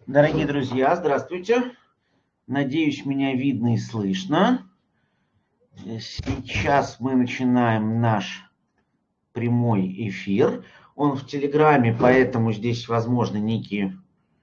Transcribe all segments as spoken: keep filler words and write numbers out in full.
Дорогие друзья, здравствуйте. Надеюсь, меня видно и слышно. Сейчас мы начинаем наш прямой эфир. Он в Телеграме, поэтому здесь возможны некие,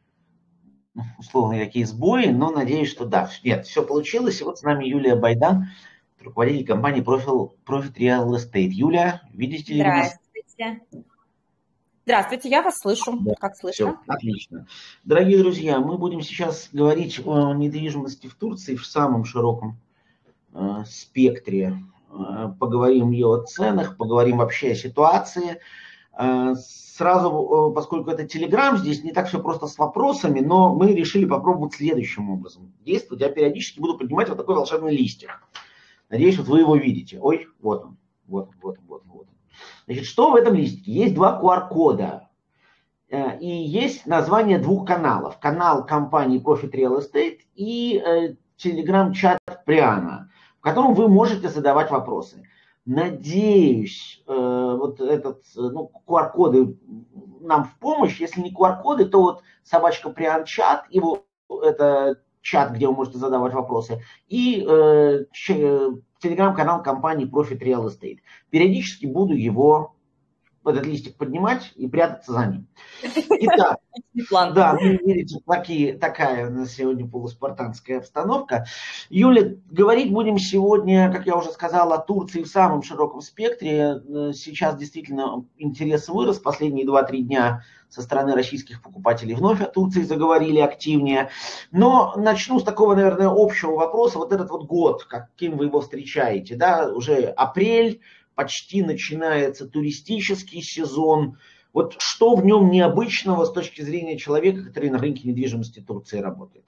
условно, какие сбои, но надеюсь, что да. Нет, все получилось. И вот с нами Юлия Байдан, руководитель компании Profit Real Estate. Юлия, видите ли вы нас? Здравствуйте. Здравствуйте, я вас слышу. Да, как все, слышно? отлично. Дорогие друзья, мы будем сейчас говорить о недвижимости в Турции в самом широком э, спектре. Э, поговорим и о ценах, поговорим вообще о ситуации. Э, сразу, э, поскольку это Телеграм, здесь не так все просто с вопросами, но мы решили попробовать следующим образом действовать. Я периодически буду поднимать вот такой волшебный листик. Надеюсь, вот вы его видите. Ой, вот он, вот он, вот он, вот он. Вот он. Значит, что в этом листике? Есть два ку ар кода. И есть название двух каналов. Канал компании Profit Real Estate и э, телеграм-чат Приана, в котором вы можете задавать вопросы. Надеюсь, э, вот этот, ну, ку ар коды нам в помощь. Если не ку ар коды, то вот собачка Приан чат, его, это чат, где вы можете задавать вопросы, и э, телеграм-канал компании Profit Real Estate. Периодически буду его, этот листик поднимать и прятаться за ним. Итак, да, вы видите, такие, такая у нас сегодня полуспартанская обстановка. Юля, говорить будем сегодня, как я уже сказал, о Турции в самом широком спектре. Сейчас действительно интерес вырос. Последние два-три дня со стороны российских покупателей вновь о Турции заговорили активнее. Но начну с такого, наверное, общего вопроса. Вот этот вот год, каким вы его встречаете, да, уже апрель, почти начинается туристический сезон. Вот что в нем необычного с точки зрения человека, который на рынке недвижимости Турции работает?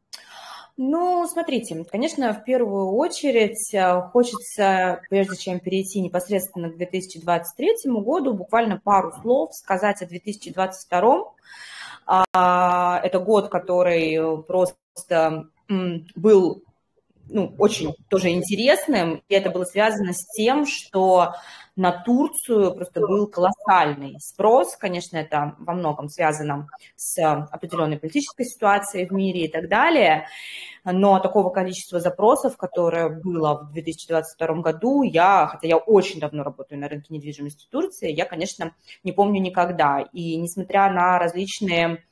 Ну, смотрите, конечно, в первую очередь хочется, прежде чем перейти непосредственно к две тысячи двадцать третьему году, буквально пару слов сказать о две тысячи двадцать втором. Это год, который просто был, ну, очень тоже интересным, и это было связано с тем, что на Турцию просто был колоссальный спрос. Конечно, это во многом связано с определенной политической ситуацией в мире и так далее, но такого количества запросов, которое было в две тысячи двадцать втором году, я, хотя я очень давно работаю на рынке недвижимости Турции, я, конечно, не помню никогда. И несмотря на различные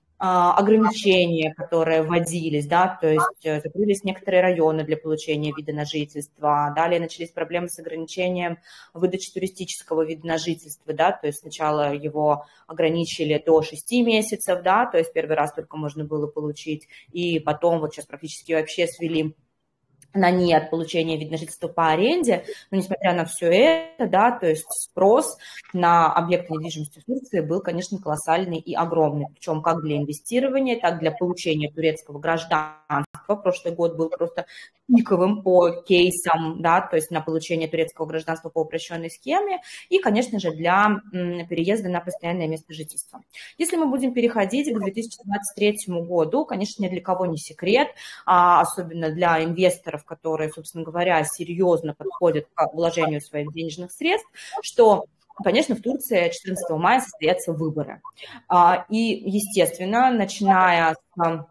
ограничения, которые вводились, да, то есть закрылись некоторые районы для получения вида на жительство, далее начались проблемы с ограничением выдачи туристического вида на жительство, да, то есть сначала его ограничили до шести месяцев, да, то есть первый раз только можно было получить, и потом вот сейчас практически вообще свели на нет получения вида на жительство по аренде, но несмотря на все это, да, то есть спрос на объекты недвижимости в Турции был, конечно, колоссальный и огромный, причем как для инвестирования, так и для получения турецкого гражданства. Прошлый год был просто пиковым по кейсам, да, то есть на получение турецкого гражданства по упрощенной схеме и, конечно же, для переезда на постоянное место жительства. Если мы будем переходить к две тысячи двадцать третьему году, конечно, ни для кого не секрет, а особенно для инвесторов, которые, собственно говоря, серьезно подходят к вложению своих денежных средств, что, конечно, в Турции четырнадцатого мая состоятся выборы. И, естественно, начиная с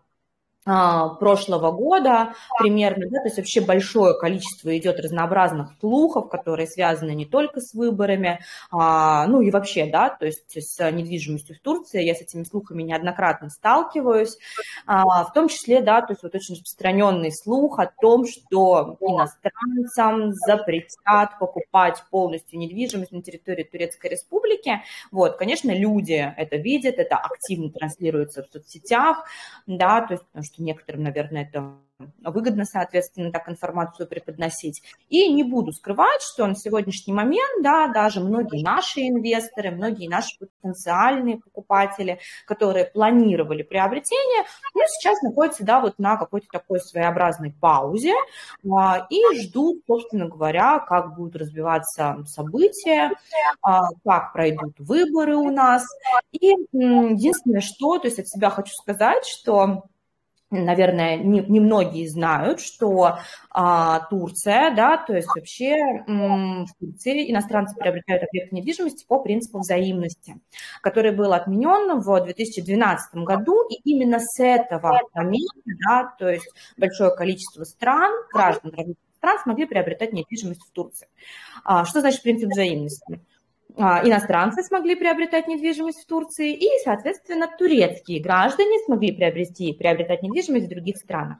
прошлого года примерно, да, то есть вообще большое количество идет разнообразных слухов, которые связаны не только с выборами, а, ну и вообще, да, то есть с недвижимостью в Турции, я с этими слухами неоднократно сталкиваюсь, а, в том числе, да, то есть вот очень распространенный слух о том, что иностранцам запретят покупать полностью недвижимость на территории Турецкой Республики. Вот, конечно, люди это видят, это активно транслируется в соцсетях, да, то есть потому что что некоторым, наверное, это выгодно, соответственно, так информацию преподносить. И не буду скрывать, что на сегодняшний момент, да, даже многие наши инвесторы, многие наши потенциальные покупатели, которые планировали приобретение, ну, сейчас находятся, да, вот на какой-то такой своеобразной паузе а, и ждут, собственно говоря, как будут развиваться события, а, как пройдут выборы у нас. И м, единственное, что, то есть от себя хочу сказать, что наверное, немногие не знают, что а, Турция, да, то есть вообще м, в Турции иностранцы приобретают объекты недвижимости по принципу взаимности, который был отменен в две тысячи двенадцатом году, и именно с этого момента, да, то есть большое количество стран, граждан разных стран смогли приобретать недвижимость в Турции. А, что значит принцип взаимности? Иностранцы смогли приобретать недвижимость в Турции, и, соответственно, турецкие граждане смогли приобрести, приобретать недвижимость в других странах.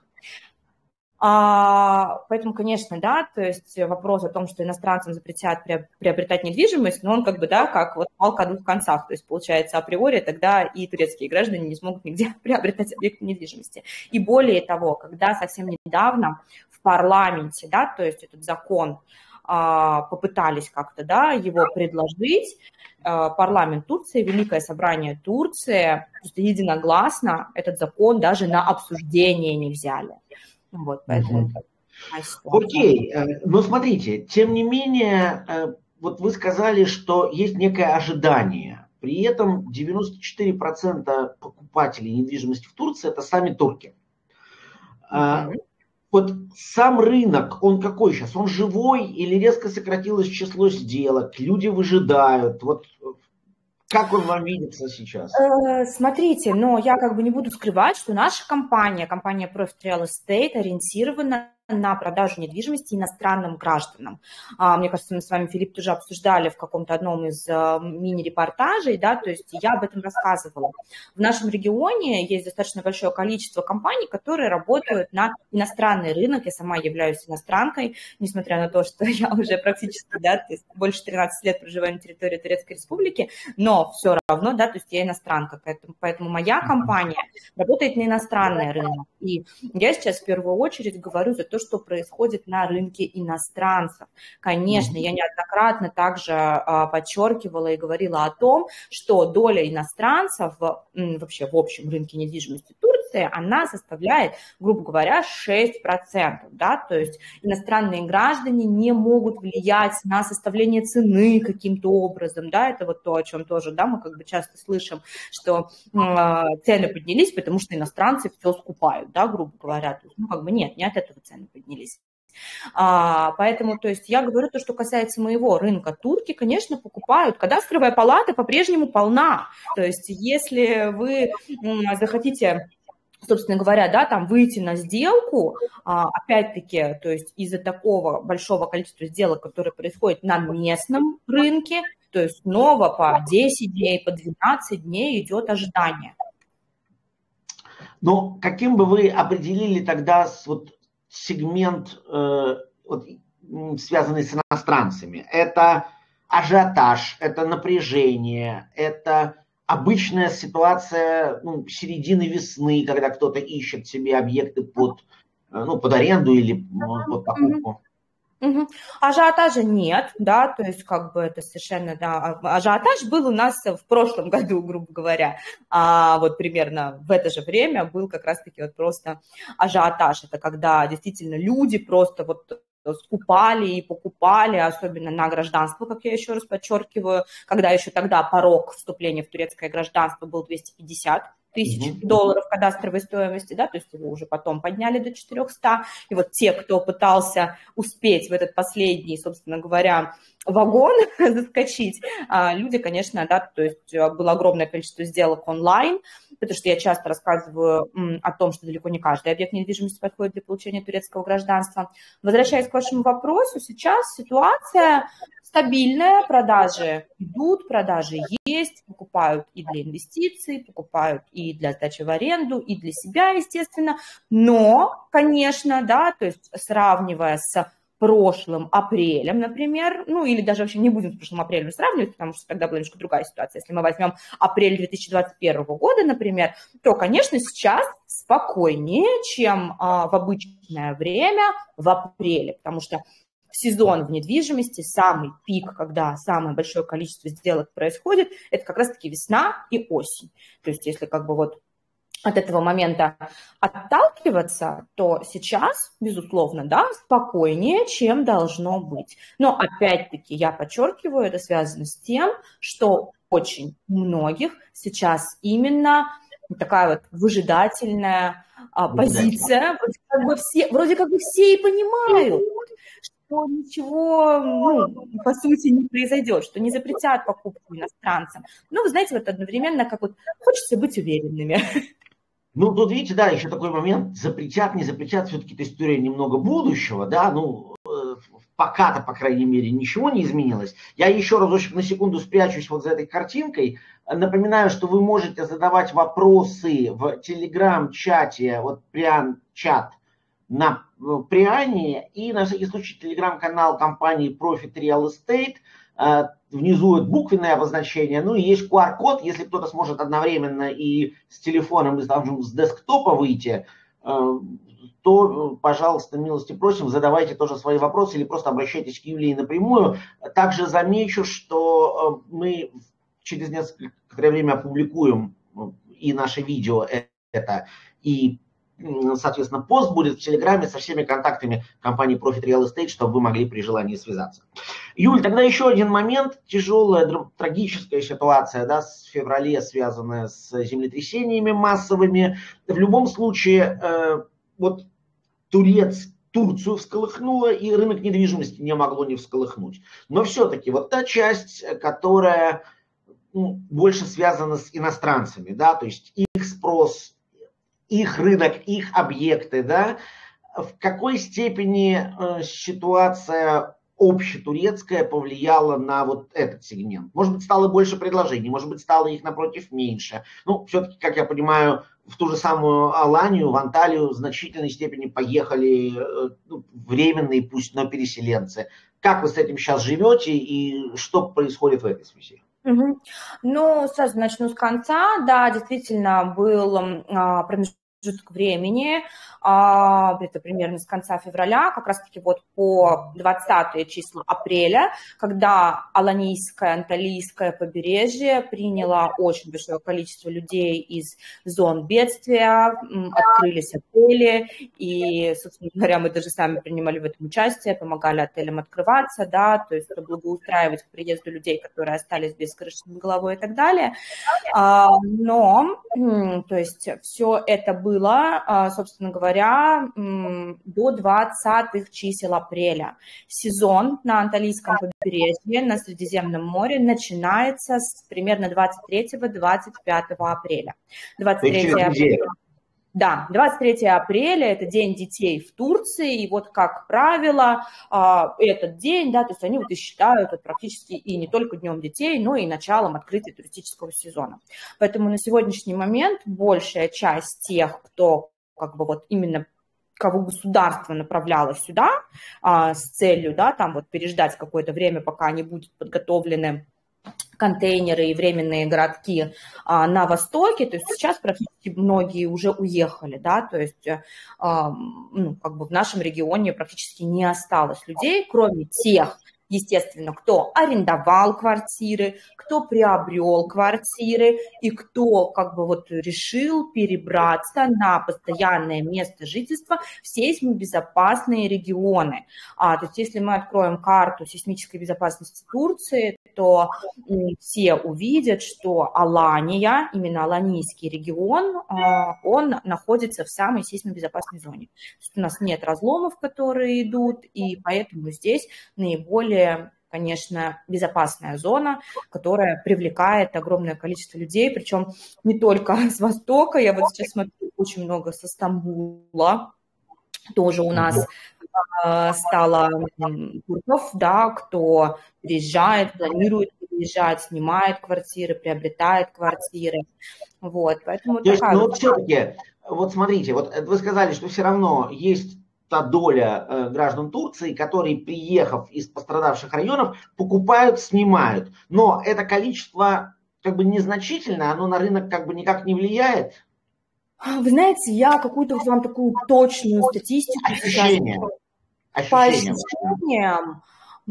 А, поэтому, конечно, да, то есть вопрос о том, что иностранцам запретят приобретать недвижимость, но он как бы, да, как вот палка о двух концах, то есть получается априори тогда и турецкие граждане не смогут нигде приобретать объекты недвижимости. И более того, когда совсем недавно в парламенте, да, то есть этот закон попытались как-то, да, его предложить, парламент Турции, Великое собрание Турции просто единогласно этот закон даже на обсуждение не взяли. Вот, поэтому... Окей, но смотрите, тем не менее, вот вы сказали, что есть некое ожидание. При этом девяносто четыре процента покупателей недвижимости в Турции – это сами турки. Mm-hmm. Вот сам рынок, он какой сейчас? Он живой или резко сократилось число сделок? Люди выжидают? Вот как он вам видится сейчас? Смотрите, но я как бы не буду скрывать, что наша компания, компания Profit Real Estate, ориентирована на продажу недвижимости иностранным гражданам. Мне кажется, мы с вами, Филипп, тоже обсуждали в каком-то одном из мини-репортажей, да, то есть я об этом рассказывала. В нашем регионе есть достаточно большое количество компаний, которые работают на иностранный рынок. Я сама являюсь иностранкой, несмотря на то, что я уже практически, да, то есть больше тринадцати лет проживаю на территории Турецкой Республики, но все равно, да, то есть я иностранка, поэтому, поэтому моя компания работает на иностранный рынок. И я сейчас в первую очередь говорю за то, что происходит на рынке иностранцев. Конечно, я неоднократно также а, подчеркивала и говорила о том, что доля иностранцев м, вообще в общем рынке недвижимости Турции, она составляет, грубо говоря, шесть процентов. Да? То есть иностранные граждане не могут влиять на составление цены каким-то образом. Да? Это вот то, о чем тоже, да, мы как бы часто слышим, что э, цены поднялись, потому что иностранцы все скупают, да, грубо говоря. То есть, ну, как бы нет, не от этого цены поднялись. А, поэтому, то есть я говорю то, что касается моего рынка. Турки, конечно, покупают. Кадастровая палата по-прежнему полна. То есть если вы м, захотите... собственно говоря, да, там выйти на сделку, опять-таки, то есть из-за такого большого количества сделок, которые происходят на местном рынке, то есть снова по десять дней, по двенадцать дней идет ожидание. Но каким бы вы определили тогда вот сегмент, э, вот, связанный с иностранцами? Это ажиотаж, это напряжение, это... обычная ситуация, ну, середины весны, когда кто-то ищет себе объекты под, ну, под аренду или под покупку. Угу. Ажиотажа нет, да, то есть как бы это совершенно, да, ажиотаж был у нас в прошлом году, грубо говоря, а вот примерно в это же время был как раз-таки вот просто ажиотаж, это когда действительно люди просто вот скупали и покупали, особенно на гражданство, как я еще раз подчеркиваю, когда еще тогда порог вступления в турецкое гражданство был двести пятьдесят тысяч долларов кадастровой стоимости, да, то есть его уже потом подняли до четырехсот, и вот те, кто пытался успеть в этот последний, собственно говоря, вагон заскочить, люди, конечно, да, то есть было огромное количество сделок онлайн, потому что я часто рассказываю о том, что далеко не каждый объект недвижимости подходит для получения турецкого гражданства. Возвращаясь к вашему вопросу, сейчас ситуация стабильная, продажи идут, продажи есть, покупают и для инвестиций, покупают и для сдачи в аренду, и для себя, естественно, но, конечно, да, то есть сравнивая с прошлым апрелем, например, ну или даже вообще не будем с прошлым апрелем сравнивать, потому что тогда была немножко другая ситуация. Если мы возьмем апрель две тысячи двадцать первого года, например, то, конечно, сейчас спокойнее, чем а, в обычное время в апреле, потому что сезон в недвижимости, самый пик, когда самое большое количество сделок происходит, это как раз-таки весна и осень. То есть если как бы вот от этого момента отталкиваться, то сейчас, безусловно, да, спокойнее, чем должно быть. Но опять-таки я подчеркиваю, это связано с тем, что очень у многих сейчас именно такая вот выжидательная а, позиция. Вроде как бы все, вроде как бы все и понимают, что ничего, ну, по сути, не произойдет, что не запретят покупку иностранцам. Но вы знаете, вот одновременно как вот хочется быть уверенными. Ну, тут, видите, да, еще такой момент, запретят, не запретят, все-таки это история немного будущего, да, ну, э, пока-то, по крайней мере, ничего не изменилось. Я еще разочек на секунду спрячусь вот за этой картинкой. Напоминаю, что вы можете задавать вопросы в телеграм-чате, вот Приан-чат на Приане, и на всякий случай телеграм-канал компании Profit Real Estate. Внизу это буквенное обозначение, ну и есть ку ар-код, если кто-то сможет одновременно и с телефоном, и там, с десктопа выйти, то, пожалуйста, милости просим, задавайте тоже свои вопросы или просто обращайтесь к Юлии напрямую. Также замечу, что мы через некоторое время опубликуем и наше видео это, и, соответственно, пост будет в Телеграме со всеми контактами компании Profit Real Estate, чтобы вы могли при желании связаться. Юль, тогда еще один момент. Тяжелая, трагическая ситуация, да, в феврале, связанная с землетрясениями массовыми. В любом случае, э, вот Турец, Турцию всколыхнуло, и рынок недвижимости не могло не всколыхнуть. Но все-таки вот та часть, которая, ну, больше связана с иностранцами, да, то есть их спрос, их рынок, их объекты, да, в какой степени э, ситуация общетурецкая повлияла на вот этот сегмент? Может быть, стало больше предложений, может быть, стало их напротив меньше. Ну, все-таки, как я понимаю, в ту же самую Аланию, в Анталию в значительной степени поехали э, ну, временные, пусть, но переселенцы. Как вы с этим сейчас живете и что происходит в этой связи? Угу. Ну, сразу начну с конца. Да, действительно, был а, промежуток времени, а, это примерно с конца февраля, как раз-таки вот по двадцатое число апреля, когда Аланийское, Анталийское побережье приняло очень большое количество людей из зон бедствия, открылись отели, и, собственно говоря, мы даже сами принимали в этом участие, помогали отелям открываться, да, то есть благоустраивать к приезду людей, которые остались без крыши над головой и так далее. А, но, то есть все это было было, собственно говоря, до двадцатых чисел апреля. Сезон на Анталийском побережье, на Средиземном море начинается с примерно двадцать третьего — двадцать пятого апреля. двадцать третьего апреля. Да, двадцать третьего апреля – это День детей в Турции, и вот, как правило, этот день, да, то есть они вот и считают это практически и не только Днем детей, но и началом открытия туристического сезона. Поэтому на сегодняшний момент большая часть тех, кто как бы вот именно кого государство направляло сюда а, с целью, да, там вот переждать какое-то время, пока они будут подготовлены контейнеры и временные городки а, на востоке, то есть сейчас практически многие уже уехали, да, то есть а, ну, как бы в нашем регионе практически не осталось людей, кроме тех, естественно, кто арендовал квартиры, кто приобрел квартиры и кто как бы вот решил перебраться на постоянное место жительства в сейсмобезопасные регионы. А, то есть если мы откроем карту сейсмической безопасности Турции, то все увидят, что Алания, именно Аланийский регион, он находится в самой сейсмобезопасной зоне. То есть у нас нет разломов, которые идут, и поэтому здесь наиболее, конечно, безопасная зона, которая привлекает огромное количество людей, причем не только с востока, я вот сейчас смотрю очень много со Стамбула, тоже у нас э, стало турков, да, кто приезжает, планирует приезжать, снимает квартиры, приобретает квартиры, вот, поэтому То есть, такая... ну вот все-таки, вот смотрите, вот вы сказали, что все равно есть та доля э, граждан Турции, которые, приехав из пострадавших районов, покупают, снимают, но это количество как бы незначительное, оно на рынок как бы никак не влияет. Вы знаете, я какую-то вот вам такую точную статистику... Ощущения. Сейчас... По ощущениям,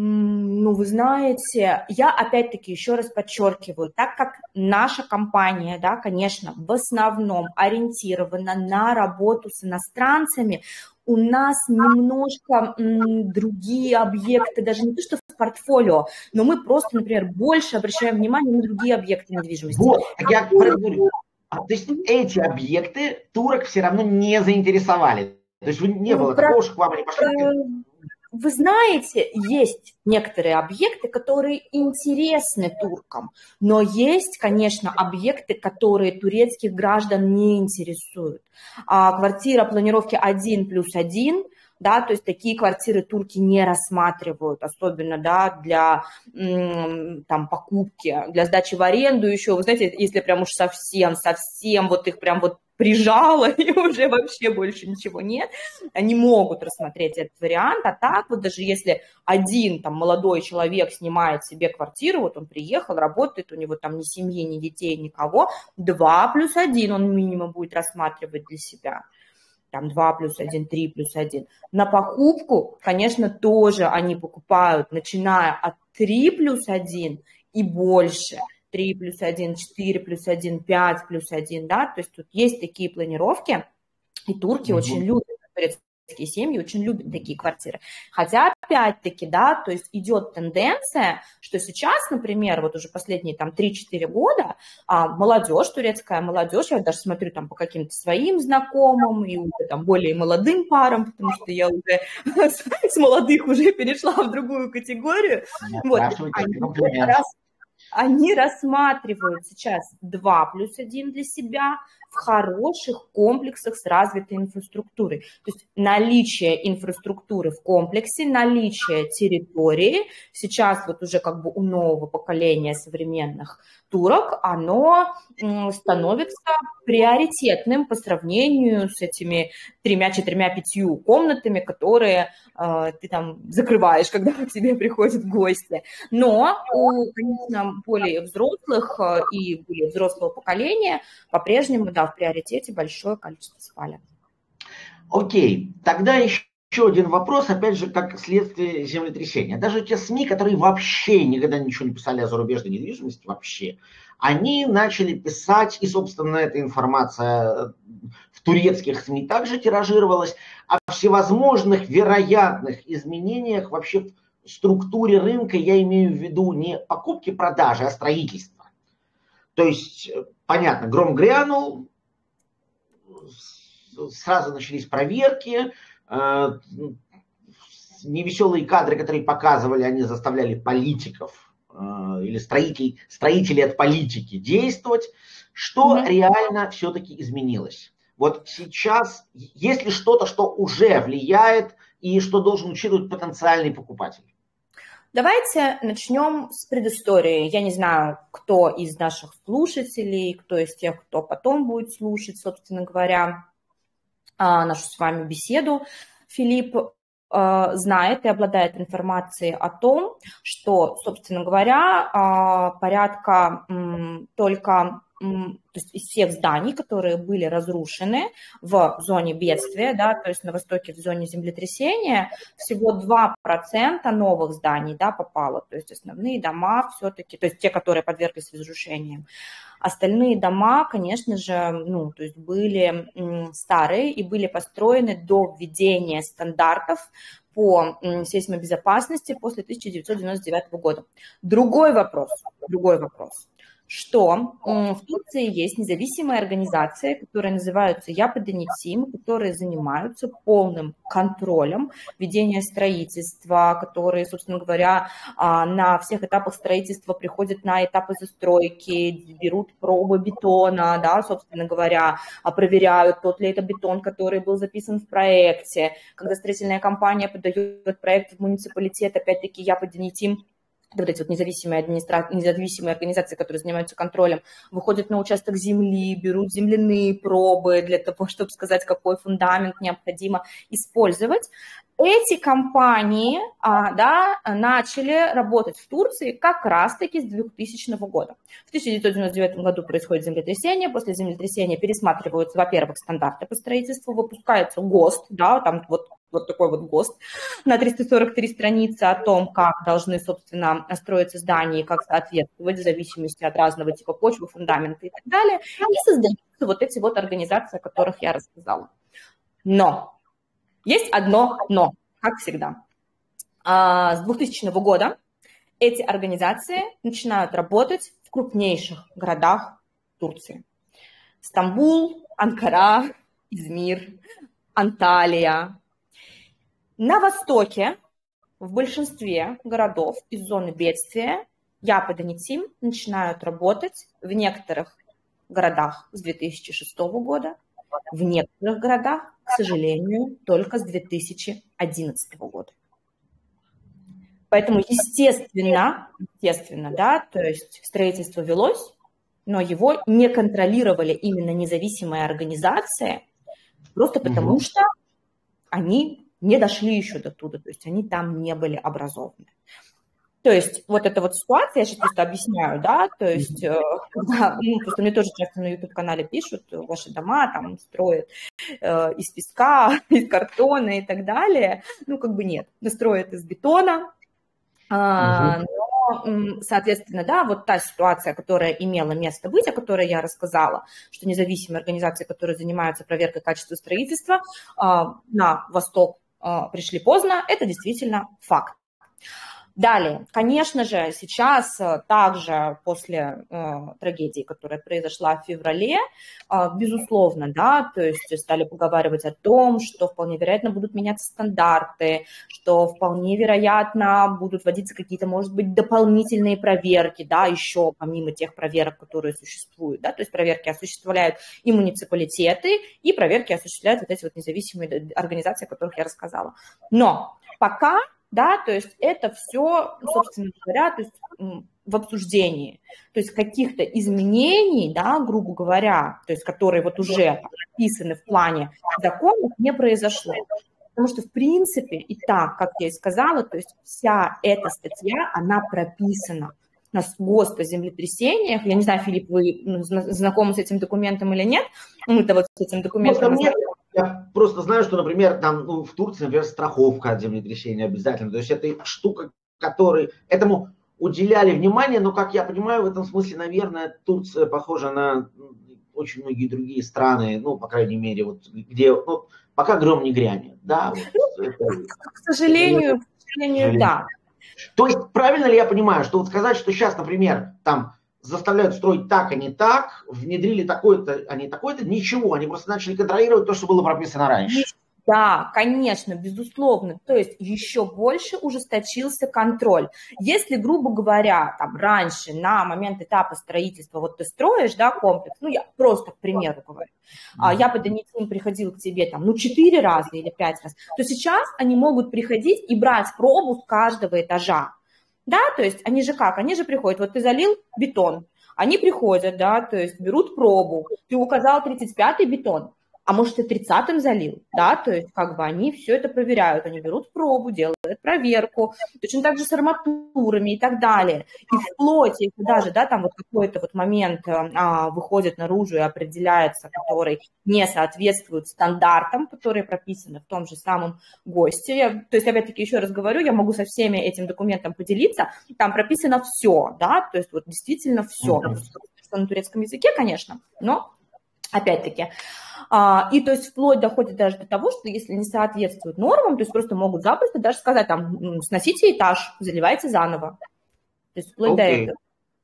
ну, вы знаете, я опять-таки еще раз подчеркиваю, так как наша компания, да, конечно, в основном ориентирована на работу с иностранцами, у нас немножко м, другие объекты, даже не то, что в портфолио, но мы просто, например, больше обращаем внимание на другие объекты недвижимости. Вот, я говорю, А, то есть эти объекты турок все равно не заинтересовали? То есть не Ну, было про, такого, что к вам они пошли? про- Вы знаете, есть некоторые объекты, которые интересны туркам, но есть, конечно, объекты, которые турецких граждан не интересуют. А квартира планировки один плюс один, да, то есть такие квартиры турки не рассматривают, особенно, да, для м, там, покупки, для сдачи в аренду еще. Вы знаете, если прям уж совсем, совсем вот их прям вот прижало, и уже вообще больше ничего нет, они могут рассмотреть этот вариант, а так вот даже если один там молодой человек снимает себе квартиру, вот он приехал, работает, у него там ни семьи, ни детей, никого, два плюс один он минимум будет рассматривать для себя. Там два плюс один, три плюс один. На покупку, конечно, тоже они покупают, начиная от три плюс один и больше. три плюс один, четыре плюс один, пять плюс один, да, то есть тут есть такие планировки, и турки очень Мгм. любят, турецкие семьи очень любят такие квартиры. Хотя, опять-таки, да, то есть идет тенденция, что сейчас, например, вот уже последние там три-четыре года а, молодежь, турецкая молодежь, я даже смотрю там по каким-то своим знакомым и уже там более молодым парам, потому что я уже с, с молодых уже перешла в другую категорию, вот, Спрашивайте, это они комплимент. раз они рассматривают сейчас два плюс один для себя в хороших комплексах с развитой инфраструктурой. То есть наличие инфраструктуры в комплексе, наличие территории сейчас вот уже как бы у нового поколения современных турок, оно становится приоритетным по сравнению с этими тремя, четырьмя, пятью комнатами, которые э, ты там закрываешь, когда к тебе приходят гости. Но у, конечно, более взрослых и более взрослого поколения по-прежнему, да, в приоритете большое количество спален. Окей, тогда еще еще один вопрос, опять же, как следствие землетрясения. Даже те СМИ, которые вообще никогда ничего не писали о зарубежной недвижимости, вообще, они начали писать, и, собственно, эта информация в турецких СМИ также тиражировалась, о всевозможных вероятных изменениях вообще в структуре рынка, я имею в виду не покупки-продажи, а строительства. То есть, понятно, гром грянул, сразу начались проверки, невеселые кадры, которые показывали, они заставляли политиков или строителей, строителей от политики действовать. Что mm-hmm. реально все-таки изменилось? Вот сейчас есть ли что-то, что уже влияет и что должен учитывать потенциальный покупатель? Давайте начнем с предыстории. Я не знаю, кто из наших слушателей, кто из тех, кто потом будет слушать, собственно говоря, нашу с вами беседу. Филипп знает и обладает информацией о том, что, собственно говоря, порядка только... То есть из всех зданий, которые были разрушены в зоне бедствия, да, то есть на востоке в зоне землетрясения, всего два процента новых зданий, да, попало. То есть основные дома все-таки, то есть те, которые подверглись разрушениям. Остальные дома, конечно же, ну, то есть были старые и были построены до введения стандартов по сейсмобезопасности после тысяча девятьсот девяносто девятого года. Другой вопрос, другой вопрос. что в Турции есть независимые организации, которые называются Япа-Денетим, которые занимаются полным контролем ведения строительства, которые, собственно говоря, на всех этапах строительства приходят на этапы застройки, берут пробы бетона, да, собственно говоря, проверяют, тот ли это бетон, который был записан в проекте. Когда строительная компания подает проект в муниципалитет, опять-таки Япа-Денетим, вот эти вот независимые, администра... независимые организации, которые занимаются контролем, выходят на участок земли, берут земляные пробы для того, чтобы сказать, какой фундамент необходимо использовать. Эти компании а, да, начали работать в Турции как раз-таки с двухтысячного года. В тысяча девятьсот девяносто девятом году происходит землетрясение, после землетрясения пересматриваются, во-первых, стандарты по строительству, выпускается ГОСТ, да, там вот, вот такой вот ГОСТ на триста сорок три страницы о том, как должны, собственно, строиться здания, как соответствовать в зависимости от разного типа почвы, фундамента и так далее. И создаются вот эти вот организации, о которых я рассказала. Но есть одно но, как всегда. С двухтысячного года эти организации начинают работать в крупнейших городах Турции. Стамбул, Анкара, Измир, Анталия. На востоке, в большинстве городов из зоны бедствия, ЯП и Донецим начинают работать в некоторых городах с две тысячи шестого года, в некоторых городах, к сожалению, только с две тысячи одиннадцатого года. Поэтому, естественно, естественно, да, то есть строительство велось, но его не контролировали именно независимые организации, просто потому угу. что они не дошли еще до туда, то есть они там не были образованы. То есть вот эта вот ситуация, я сейчас просто объясняю, да, то есть, когда, ну, просто мне тоже часто на ютуб-канале пишут, ваши дома там строят э, из песка, из картона и так далее, ну, как бы нет, строят из бетона, а, но, соответственно, да, вот та ситуация, которая имела место быть, о которой я рассказала, что независимые организации, которые занимаются проверкой качества строительства, а, на восток а, пришли поздно, это действительно факт. Далее, конечно же, сейчас также после э, трагедии, которая произошла в феврале, э, безусловно, да, то есть стали поговаривать о том, что вполне вероятно будут меняться стандарты, что вполне вероятно будут вводиться какие-то, может быть, дополнительные проверки, да, еще помимо тех проверок, которые существуют, да, то есть проверки осуществляют и муниципалитеты, и проверки осуществляют вот эти вот независимые организации, о которых я рассказала. Но пока... Да, то есть это все, собственно говоря, то есть в обсуждении. То есть каких-то изменений, да, грубо говоря, то есть которые вот уже прописаны в плане законов, не произошло. Потому что, в принципе, и так, как я и сказала, то есть вся эта статья, она прописана. У нас ГОСТ о землетрясениях. Я не знаю, Филипп, вы знакомы с этим документом или нет? Мы-то вот с этим документом... Я просто знаю, что, например, там ну, в Турции, например, страховка от землетрясения обязательно. То есть это штука, которой этому уделяли внимание, но, как я понимаю, в этом смысле, наверное, Турция похожа на очень многие другие страны, ну, по крайней мере, вот где ну, пока гром не грянет. Да, вот это, к сожалению, это, к сожалению, да. То есть правильно ли я понимаю, что вот сказать, что сейчас, например, там заставляют строить так, а не так, внедрили такое-то, а не такое-то, ничего, они просто начали контролировать то, что было прописано раньше. Да, конечно, безусловно, то есть еще больше ужесточился контроль. Если, грубо говоря, там раньше, на момент этапа строительства, вот ты строишь, да, комплекс, ну, я просто к примеру говорю, mm-hmm. я по Донецим приходил к тебе там, ну, четыре раза или пять раз, то сейчас они могут приходить и брать пробу с каждого этажа. Да, то есть они же как, они же приходят, вот ты залил бетон, они приходят, да, то есть берут пробу, ты указал тридцать пятый бетон, а может ты тридцатым залил, да, то есть как бы они все это проверяют, они берут пробу, делают проверку, точно так же с арматурами и так далее. И вплоть, если даже, да, там вот какой-то вот момент а, выходит наружу и определяется, который не соответствует стандартам, которые прописаны в том же самом ГОСТе. Я, то есть, опять-таки, еще раз говорю, я могу со всеми этим документом поделиться, там прописано все, да, то есть вот действительно все, mm-hmm. на турецком языке, конечно, но опять-таки. А, и то есть вплоть доходит даже до того, что если не соответствует нормам, то есть просто могут запросто даже сказать, там, сносите этаж, заливайте заново. То есть вплоть okay. до этого.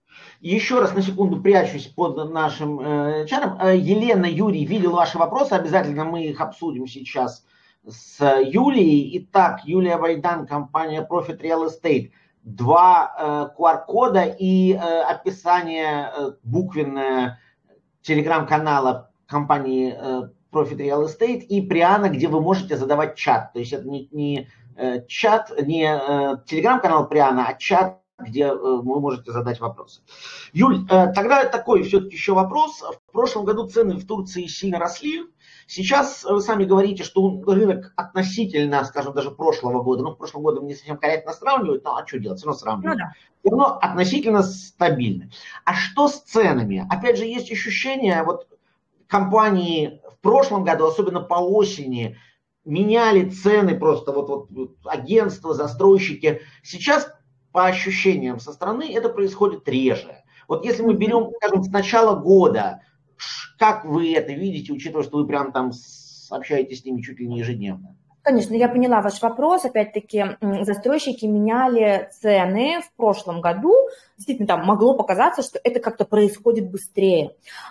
Еще раз на секунду прячусь под нашим э, чатом. Э, Елена, Юрий, видел ваши вопросы, обязательно мы их обсудим сейчас с Юлией. Итак, Юлия Вайдан, компания Profit Real Estate. Два э, ку ар-кода и э, описание э, буквенное телеграм-канала компании э, Profit Real Estate и Приана, где вы можете задавать чат. То есть это не, не э, чат, не э, телеграм-канал Приана, а чат, где э, вы можете задать вопросы. Юль, э, тогда такой все-таки еще вопрос. В прошлом году цены в Турции сильно росли. Сейчас вы сами говорите, что рынок относительно, скажем, даже прошлого года, ну, в прошлом году не совсем корректно сравнивают, но а что делать, все равно сравнивают. Ну, да. Все равно относительно стабильны. А что с ценами? Опять же, есть ощущение, вот компании в прошлом году, особенно по осени, меняли цены просто, вот, вот, вот агентства, застройщики. Сейчас, по ощущениям со стороны, это происходит реже. Вот если мы берем, скажем, с начала года, как вы это видите, учитывая, что вы прям там общаетесь с ними чуть ли не ежедневно? Конечно, я поняла ваш вопрос. Опять-таки, застройщики меняли цены в прошлом году. Действительно, там могло показаться, что это как-то происходит быстрее.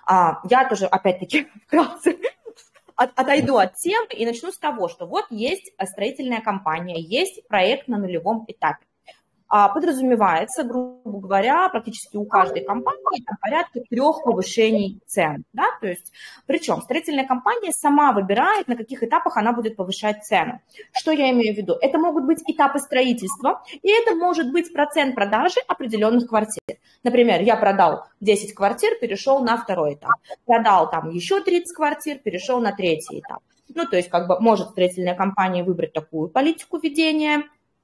Я тоже, опять-таки, вкратце отойду от темы и начну с того, что вот есть строительная компания, есть проект на нулевом этапе. Подразумевается, грубо говоря, практически у каждой компании там порядка трех повышений цен. Да? То есть, причем строительная компания сама выбирает, на каких этапах она будет повышать цену. Что я имею в виду? Это могут быть этапы строительства, и это может быть процент продажи определенных квартир. Например, я продал десять квартир, перешел на второй этап. Продал там еще тридцать квартир, перешел на третий этап. Ну, то есть, как бы может строительная компания выбрать такую политику ведения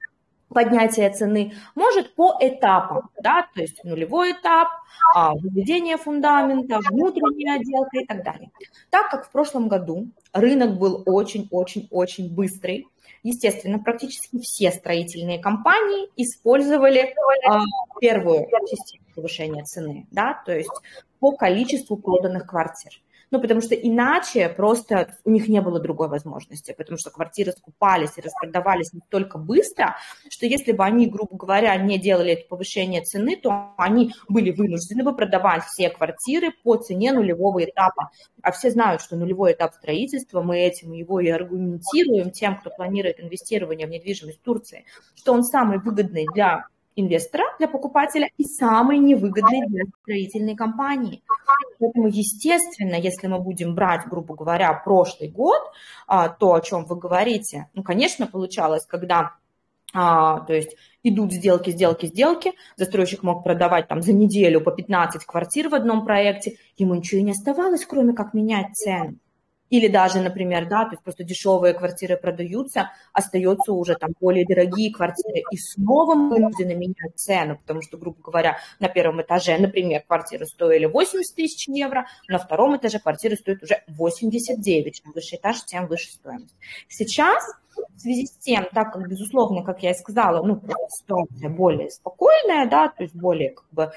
поднятие цены, может по этапам, да, то есть нулевой этап, выведение фундамента, внутренняя отделка и так далее. Так как в прошлом году рынок был очень-очень-очень быстрый, естественно, практически все строительные компании использовали а, первую систему повышения цены, да, то есть по количеству проданных квартир. Ну, потому что иначе просто у них не было другой возможности, потому что квартиры скупались и распродавались настолько быстро, что если бы они, грубо говоря, не делали это повышение цены, то они были вынуждены бы продавать все квартиры по цене нулевого этапа. А все знают, что нулевой этап строительства, мы этим его и аргументируем тем, кто планирует инвестирование в недвижимость в Турции, что он самый выгодный для инвестора, для покупателя и самый невыгодный для строительной компании. Поэтому, естественно, если мы будем брать, грубо говоря, прошлый год, то, о чем вы говорите, ну, конечно, получалось, когда, то есть, идут сделки, сделки, сделки, застройщик мог продавать там за неделю по пятнадцать квартир в одном проекте, ему ничего и не оставалось, кроме как менять цену. Или даже, например, да, то есть просто дешевые квартиры продаются, остаются уже там более дорогие квартиры, и снова вынуждены менять цену, потому что, грубо говоря, на первом этаже, например, квартиры стоили восемьдесят тысяч евро, на втором этаже квартиры стоят уже восемьдесят девять, чем выше этаж, тем выше стоимость. Сейчас, в связи с тем, так как, безусловно, как я и сказала, ну, ситуация более спокойная, да, то есть более, как бы,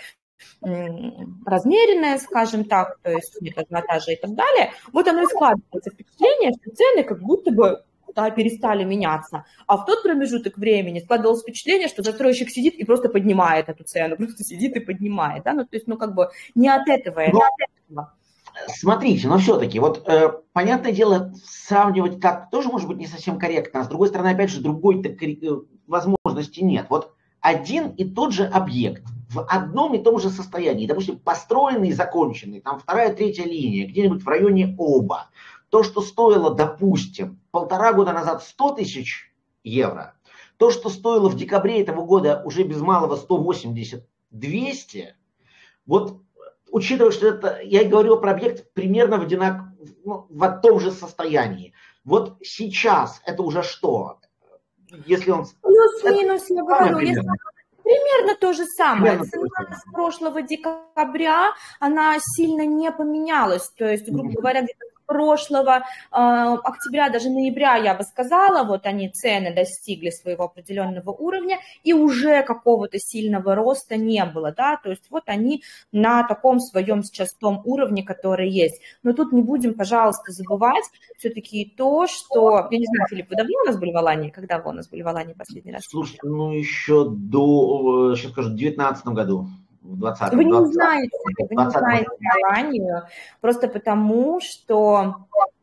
размеренная, скажем так, то есть нет ажиотажа и так далее, вот оно и складывается впечатление, что цены как будто бы да, перестали меняться. А в тот промежуток времени складывалось впечатление, что застройщик сидит и просто поднимает эту цену, просто сидит и поднимает. Да? Ну, то есть, ну, как бы не от этого, но, от этого. Смотрите, но все-таки, вот, э, понятное дело, сравнивать так тоже может быть не совсем корректно, а с другой стороны, опять же, другой-то возможности нет. Вот один и тот же объект в одном и том же состоянии, допустим, построенный и законченный, там вторая, третья линия, где-нибудь в районе Оба, то, что стоило, допустим, полтора года назад сто тысяч евро, то, что стоило в декабре этого года уже без малого сто восемьдесят - двести, вот, учитывая, что это, я и говорю про объект примерно в, одинак, ну, в том же состоянии, вот сейчас это уже что? Если он... Плюс-минус, я говорю, если... Примерно то же самое. Примерно Цена с прошлого декабря, она сильно не поменялась. То есть, грубо говоря, где-то с прошлого э, октября, даже ноября, я бы сказала, вот они, цены достигли своего определенного уровня, и уже какого-то сильного роста не было, да, то есть вот они на таком своем сейчас том уровне, который есть. Но тут не будем, пожалуйста, забывать все-таки то, что, я не знаю, Филипп, вы давно у нас были в Алании? Когда вы у нас были в Алании последний раз? Слушай, ну еще до, сейчас скажу, в девятнадцатом году. В двадцатом, вы не двадцатом, знаете, вы не знаете Аланию, просто потому что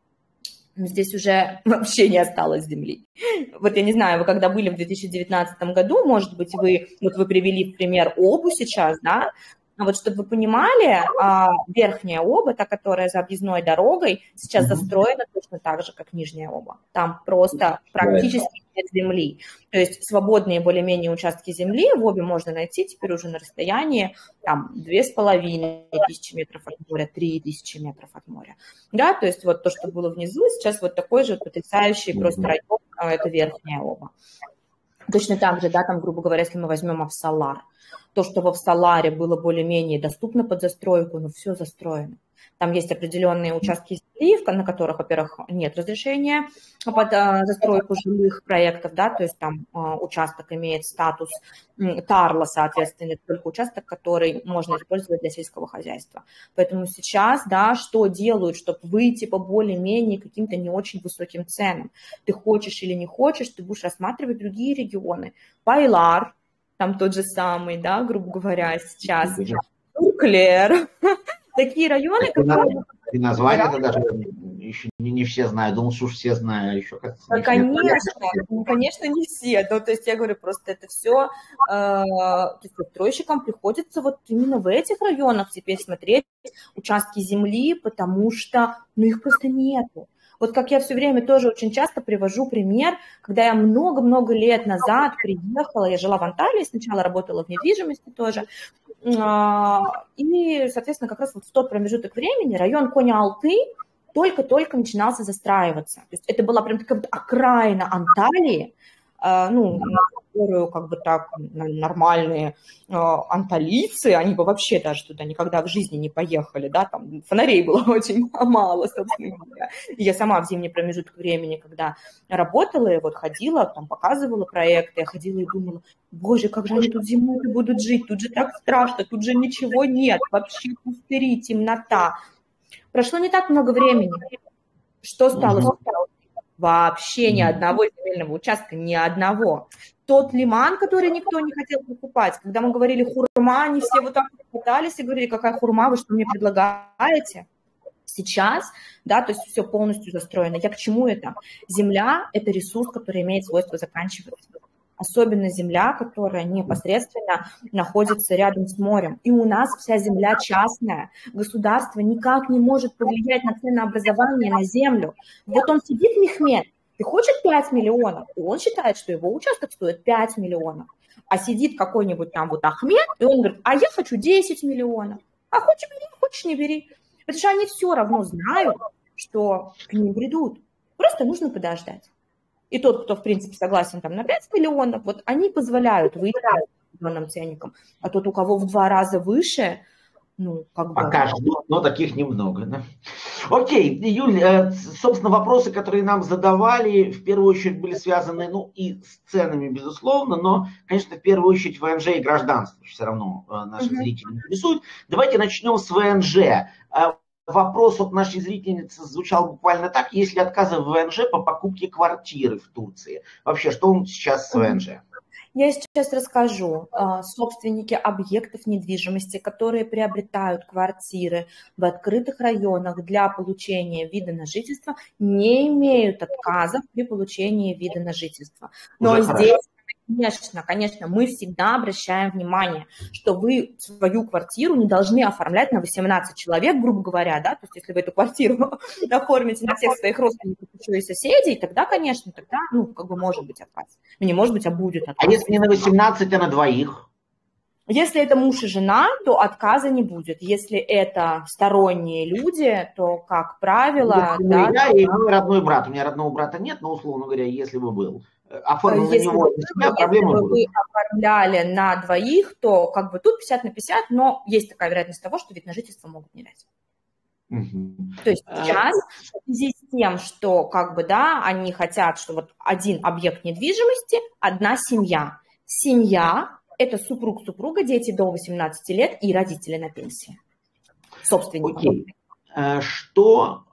здесь уже вообще не осталось земли. Вот я не знаю, вы когда были в две тысячи девятнадцатом году, может быть, вы, вот вы привели в пример Обу сейчас, да, а вот чтобы вы понимали, верхняя Оба, та, которая за объездной дорогой, сейчас застроена точно так же, как нижняя Оба. Там просто практически нет земли. То есть свободные более-менее участки земли в Обе можно найти теперь уже на расстоянии там две с половиной тысячи метров от моря, три тысячи метров от моря. Да, то есть вот то, что было внизу, сейчас вот такой же потрясающий просто район, это верхняя Оба. Точно так же, да, там, грубо говоря, если мы возьмем Авсалар, То, что во Всаларе было более-менее доступно под застройку, но все застроено. Там есть определенные участки земли, на которых, во-первых, нет разрешения под а, застройку жилых проектов, да, то есть там а, участок имеет статус тарла, соответственно, это только участок, который можно использовать для сельского хозяйства. Поэтому сейчас, да, что делают, чтобы выйти по более-менее каким-то не очень высоким ценам? Ты хочешь или не хочешь, ты будешь рассматривать другие регионы. Байлар, там тот же самый, да, грубо говоря, сейчас, Клер. Такие районы, ты которые... Ты название это даже еще не, не все знают. Думал, что уж все знают. Еще как Да, конечно, ну, конечно, не все. Ну, то есть я говорю, просто это все э, застройщикам приходится вот именно в этих районах теперь смотреть участки земли, потому что, ну, их просто нету. Вот как я все время тоже очень часто привожу пример, когда я много-много лет назад приехала, я жила в Анталии, сначала работала в недвижимости тоже, и, соответственно, как раз вот в тот промежуток времени район Коня-Алты только-только начинался застраиваться. То есть это была прям такая вот окраина Анталии, ну, на которую как бы так нормальные анталийцы, они бы вообще даже туда никогда в жизни не поехали, да, там фонарей было очень мало, собственно говоря. И я сама в зимний промежуток времени, когда работала, и вот ходила, там показывала проекты, я ходила и думала, боже, как же они тут зимой будут жить, тут же так страшно, тут же ничего нет, вообще пустыри, темнота. Прошло не так много времени. Что стало? Mm-hmm. Вообще ни одного земельного участка, ни одного. Тот лиман, который никто не хотел покупать, когда мы говорили хурма, они все вот так пытались и говорили, какая хурма, вы что мне предлагаете? Сейчас, да, то есть все полностью застроено. Я к чему это? Земля – это ресурс, который имеет свойство заканчиваться. Особенно земля, которая непосредственно находится рядом с морем. И у нас вся земля частная. Государство никак не может повлиять на ценообразование на землю. Вот он сидит, Мехмед, и хочет пять миллионов, и он считает, что его участок стоит пять миллионов. А сидит какой-нибудь там вот Ахмед, и он говорит, а я хочу десять миллионов. А хочешь бери, хочешь не бери. Потому что они все равно знают, что к ним придут. Просто нужно подождать. И тот, кто, в принципе, согласен там на пять миллионов, вот они позволяют выйти определенным ценникам. А тот, у кого в два раза выше, ну, как бы... Пока ждут, но таких немного, да? Окей, Юль, собственно, вопросы, которые нам задавали, в первую очередь были связаны, ну, и с ценами, безусловно, но, конечно, в первую очередь ВНЖ и гражданство все равно наши uh-huh. зрители интересуют. Давайте начнем с ВНЖ. Вопрос от нашей зрительницы звучал буквально так. Есть ли отказы в ВНЖ по покупке квартиры в Турции? Вообще, что он сейчас с ВНЖ? Я сейчас расскажу. Собственники объектов недвижимости, которые приобретают квартиры в открытых районах для получения вида на жительство, не имеют отказов при получении вида на жительство. Но Уже здесь... Хорошо. Конечно, конечно, мы всегда обращаем внимание, что вы свою квартиру не должны оформлять на восемнадцать человек, грубо говоря, да, то есть если вы эту квартиру оформите на всех своих родственников, еще и соседей, тогда, конечно, тогда, ну, как бы может быть отказ. Ну, не может быть, а будет отказ. А если не на восемнадцать, а на двоих? Если это муж и жена, то отказа не будет. Если это сторонние люди, то, как правило... Если да, я и мой родной брат. У меня родного брата нет, но, условно говоря, если бы был. Оформил на него, вы, себя, проблемы если бы вы оформляли на двоих, то как бы тут пятьдесят на пятьдесят, но есть такая вероятность того, что вид на жительство могут не дать. Угу. То есть сейчас в связи с тем, что как бы, да, они хотят, что вот один объект недвижимости, одна семья. Семья – это супруг, супруга, дети до восемнадцати лет и родители на пенсии. Собственники. Окей. Что,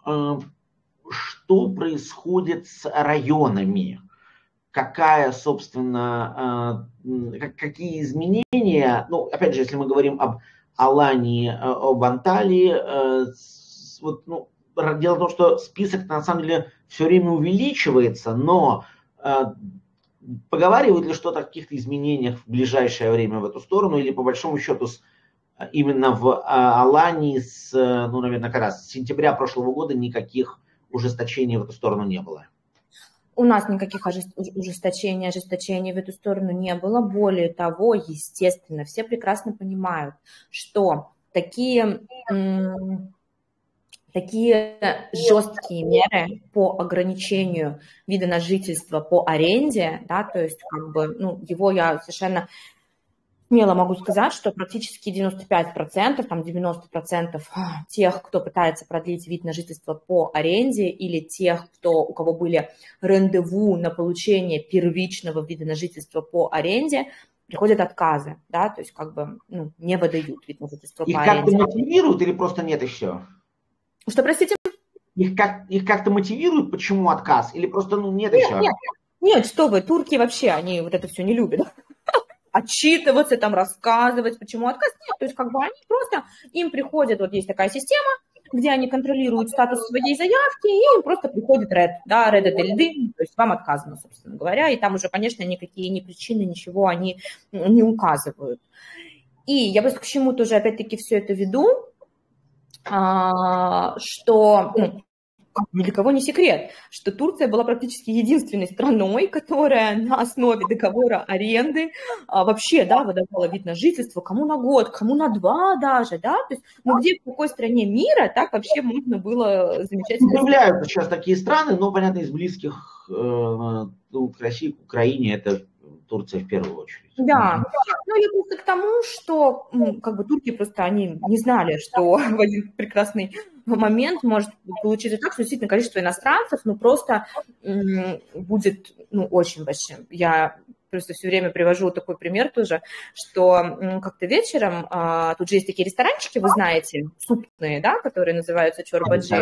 что происходит с районами? Какая, собственно, какие изменения, ну, опять же, если мы говорим об Алании, об Анталии, вот, ну, дело в том, что список, на самом деле, все время увеличивается, но поговаривают ли что-то о каких-то изменениях в ближайшее время в эту сторону, или, по большому счету, с, именно в Алании с, ну, наверное, как раз с сентября прошлого года никаких ужесточений в эту сторону не было? У нас никаких ужесточений, ожесточений в эту сторону не было. Более того, естественно, все прекрасно понимают, что такие, такие жесткие меры по ограничению вида на жительство по аренде, да, то есть как бы, ну, его я совершенно Смело могу сказать, что практически девяносто пять процентов, там девяносто процентов тех, кто пытается продлить вид на жительство по аренде, или тех, кто, у кого были рандеву на получение первичного вида на жительство по аренде, приходят отказы, да, то есть как бы ну, не выдают вид на жительство Их по как-то аренде. мотивируют или просто нет и все? Что, простите? Их, как, их как-то мотивируют, почему отказ? Или просто ну, нет и Нет, все? нет, нет, что вы, турки вообще, они вот это все не любят. Отчитываться, там, рассказывать, почему отказ. Нет, то есть как бы они просто, им приходит, вот есть такая система, где они контролируют статус своей заявки, и им просто приходит ред, да, red или дым, то есть вам отказано, собственно говоря, и там уже, конечно, никакие ни причины, ничего они не указывают. И я просто к чему тоже, опять-таки, все это веду, что... Ну, ни для кого не секрет, что Турция была практически единственной страной, которая на основе договора аренды а, вообще, да, выдавала вид на жительство, кому на год, кому на два даже, да, то есть, ну где, в какой стране мира так вообще можно было замечательно... Появляются сейчас такие страны, но, понятно, из близких э, ну, к России, к Украине, это Турция в первую очередь. Да, ну я просто к тому, что как бы турки просто, они не знали, что в один прекрасный момент может получиться так, что действительно количество иностранцев, ну, просто м, будет, ну, очень большим. Я просто все время привожу такой пример тоже, что м, как-то вечером, а, тут же есть такие ресторанчики, вы знаете, супные, да, которые называются чорбаджи.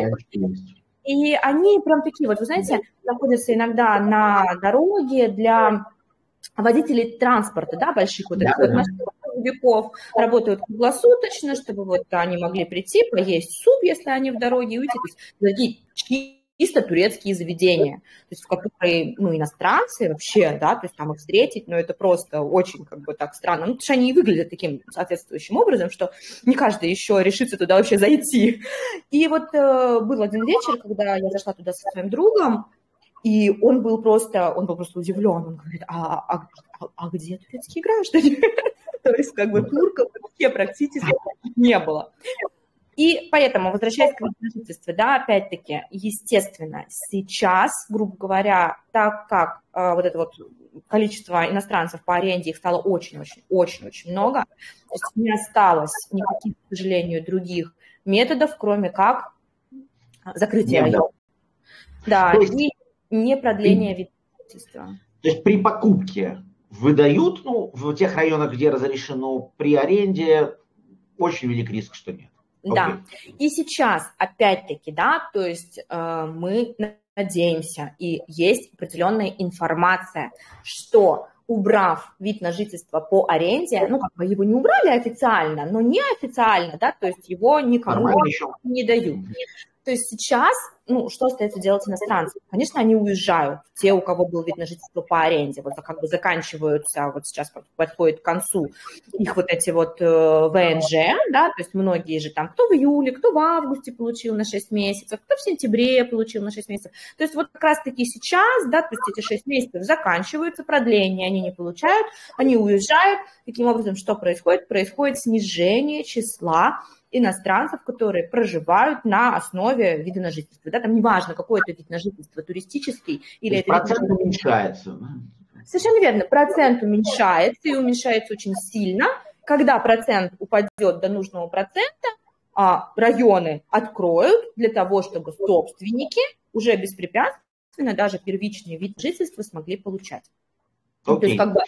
И они прям такие, вот вы знаете, находятся иногда на дороге для водителей транспорта, да, больших вот этих да, вот машин, грузовиков, работают круглосуточно, чтобы вот они могли прийти, поесть суп, если они в дороге, и уйти. То есть такие чисто турецкие заведения, то есть в которые, ну, иностранцы вообще, да, то есть там их встретить, но это просто очень как бы так странно. Ну, потому что они и выглядят таким соответствующим образом, что не каждый еще решится туда вообще зайти. И вот э, был один вечер, когда я зашла туда со своим другом, и он был просто, он был просто удивлен. Он говорит, а, а, а где турецкие граждане? То есть как бы турков вообще практически не было. И поэтому, возвращаясь к жительству, да, опять-таки, естественно, сейчас, грубо говоря, так как э, вот это вот количество иностранцев по аренде, их стало очень-очень-очень-очень много, то есть не осталось никаких, к сожалению, других методов, кроме как закрытия района. Да, то есть, и не продление вида жительства. То есть при покупке выдают, ну, в тех районах, где разрешено, при аренде очень велик риск, что нет. Да, okay. И сейчас, опять-таки, да, то есть э, мы надеемся, и есть определенная информация, что убрав вид на жительство по аренде, ну, как бы его не убрали официально, но неофициально, да, то есть его никому не дают. То есть сейчас, ну, что остается делать иностранцам? Конечно, они уезжают, те, у кого был вид на жительство по аренде, вот как бы заканчиваются, вот сейчас подходит к концу их вот эти вот э, ВНЖ, да, то есть многие же там, кто в июле, кто в августе получил на шесть месяцев, кто в сентябре получил на шесть месяцев. То есть вот как раз-таки сейчас, да, то есть эти шесть месяцев заканчиваются, продление они не получают, они уезжают. Таким образом, что происходит? Происходит снижение числа иностранцев, которые проживают на основе вида на жительство. Да, там неважно, какой это вид на жительство, туристический или это процент вид на... уменьшается. Совершенно верно. Процент уменьшается и уменьшается очень сильно. Когда процент упадет до нужного процента, районы откроют для того, чтобы собственники уже беспрепятственно даже первичный вид жительства смогли получать. Okay. То есть как бы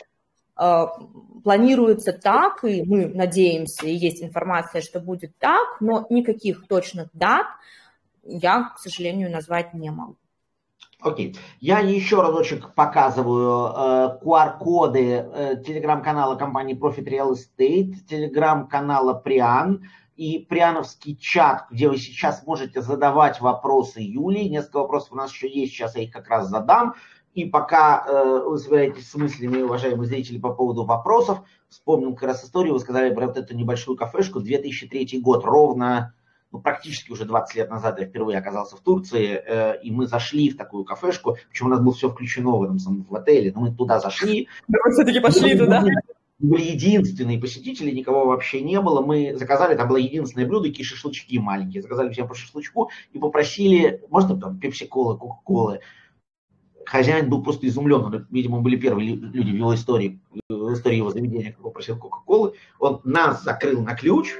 планируется так, и мы надеемся, и есть информация, что будет так, но никаких точных дат я, к сожалению, назвать не могу. Окей. Okay. Я еще разочек показываю э, ку ар-коды э, телеграм-канала компании Profit Real Estate, телеграм-канала Приан и приановский чат, где вы сейчас можете задавать вопросы Юлии. Несколько вопросов у нас еще есть, сейчас я их как раз задам. И пока э, вы собираетесь с мыслями, уважаемые зрители, по поводу вопросов, вспомнил как раз историю, вы сказали про вот эту небольшую кафешку, две тысячи третий год, ровно, ну, практически уже двадцать лет назад я впервые оказался в Турции, э, и мы зашли в такую кафешку, причем у нас было все включено в этом самом в отеле, но мы туда зашли. Мы все-таки пошли туда. Мы были единственные посетители, никого вообще не было. Мы заказали, там было единственное блюдо, такие шашлычки маленькие. Заказали всем по шашлычку и попросили, можно там пепси-колы, кока-колы. хозяин был просто изумлен. Он, видимо, были первые люди в его истории, в истории его заведения, кто попросил Кока-Колы. Он нас закрыл на ключ,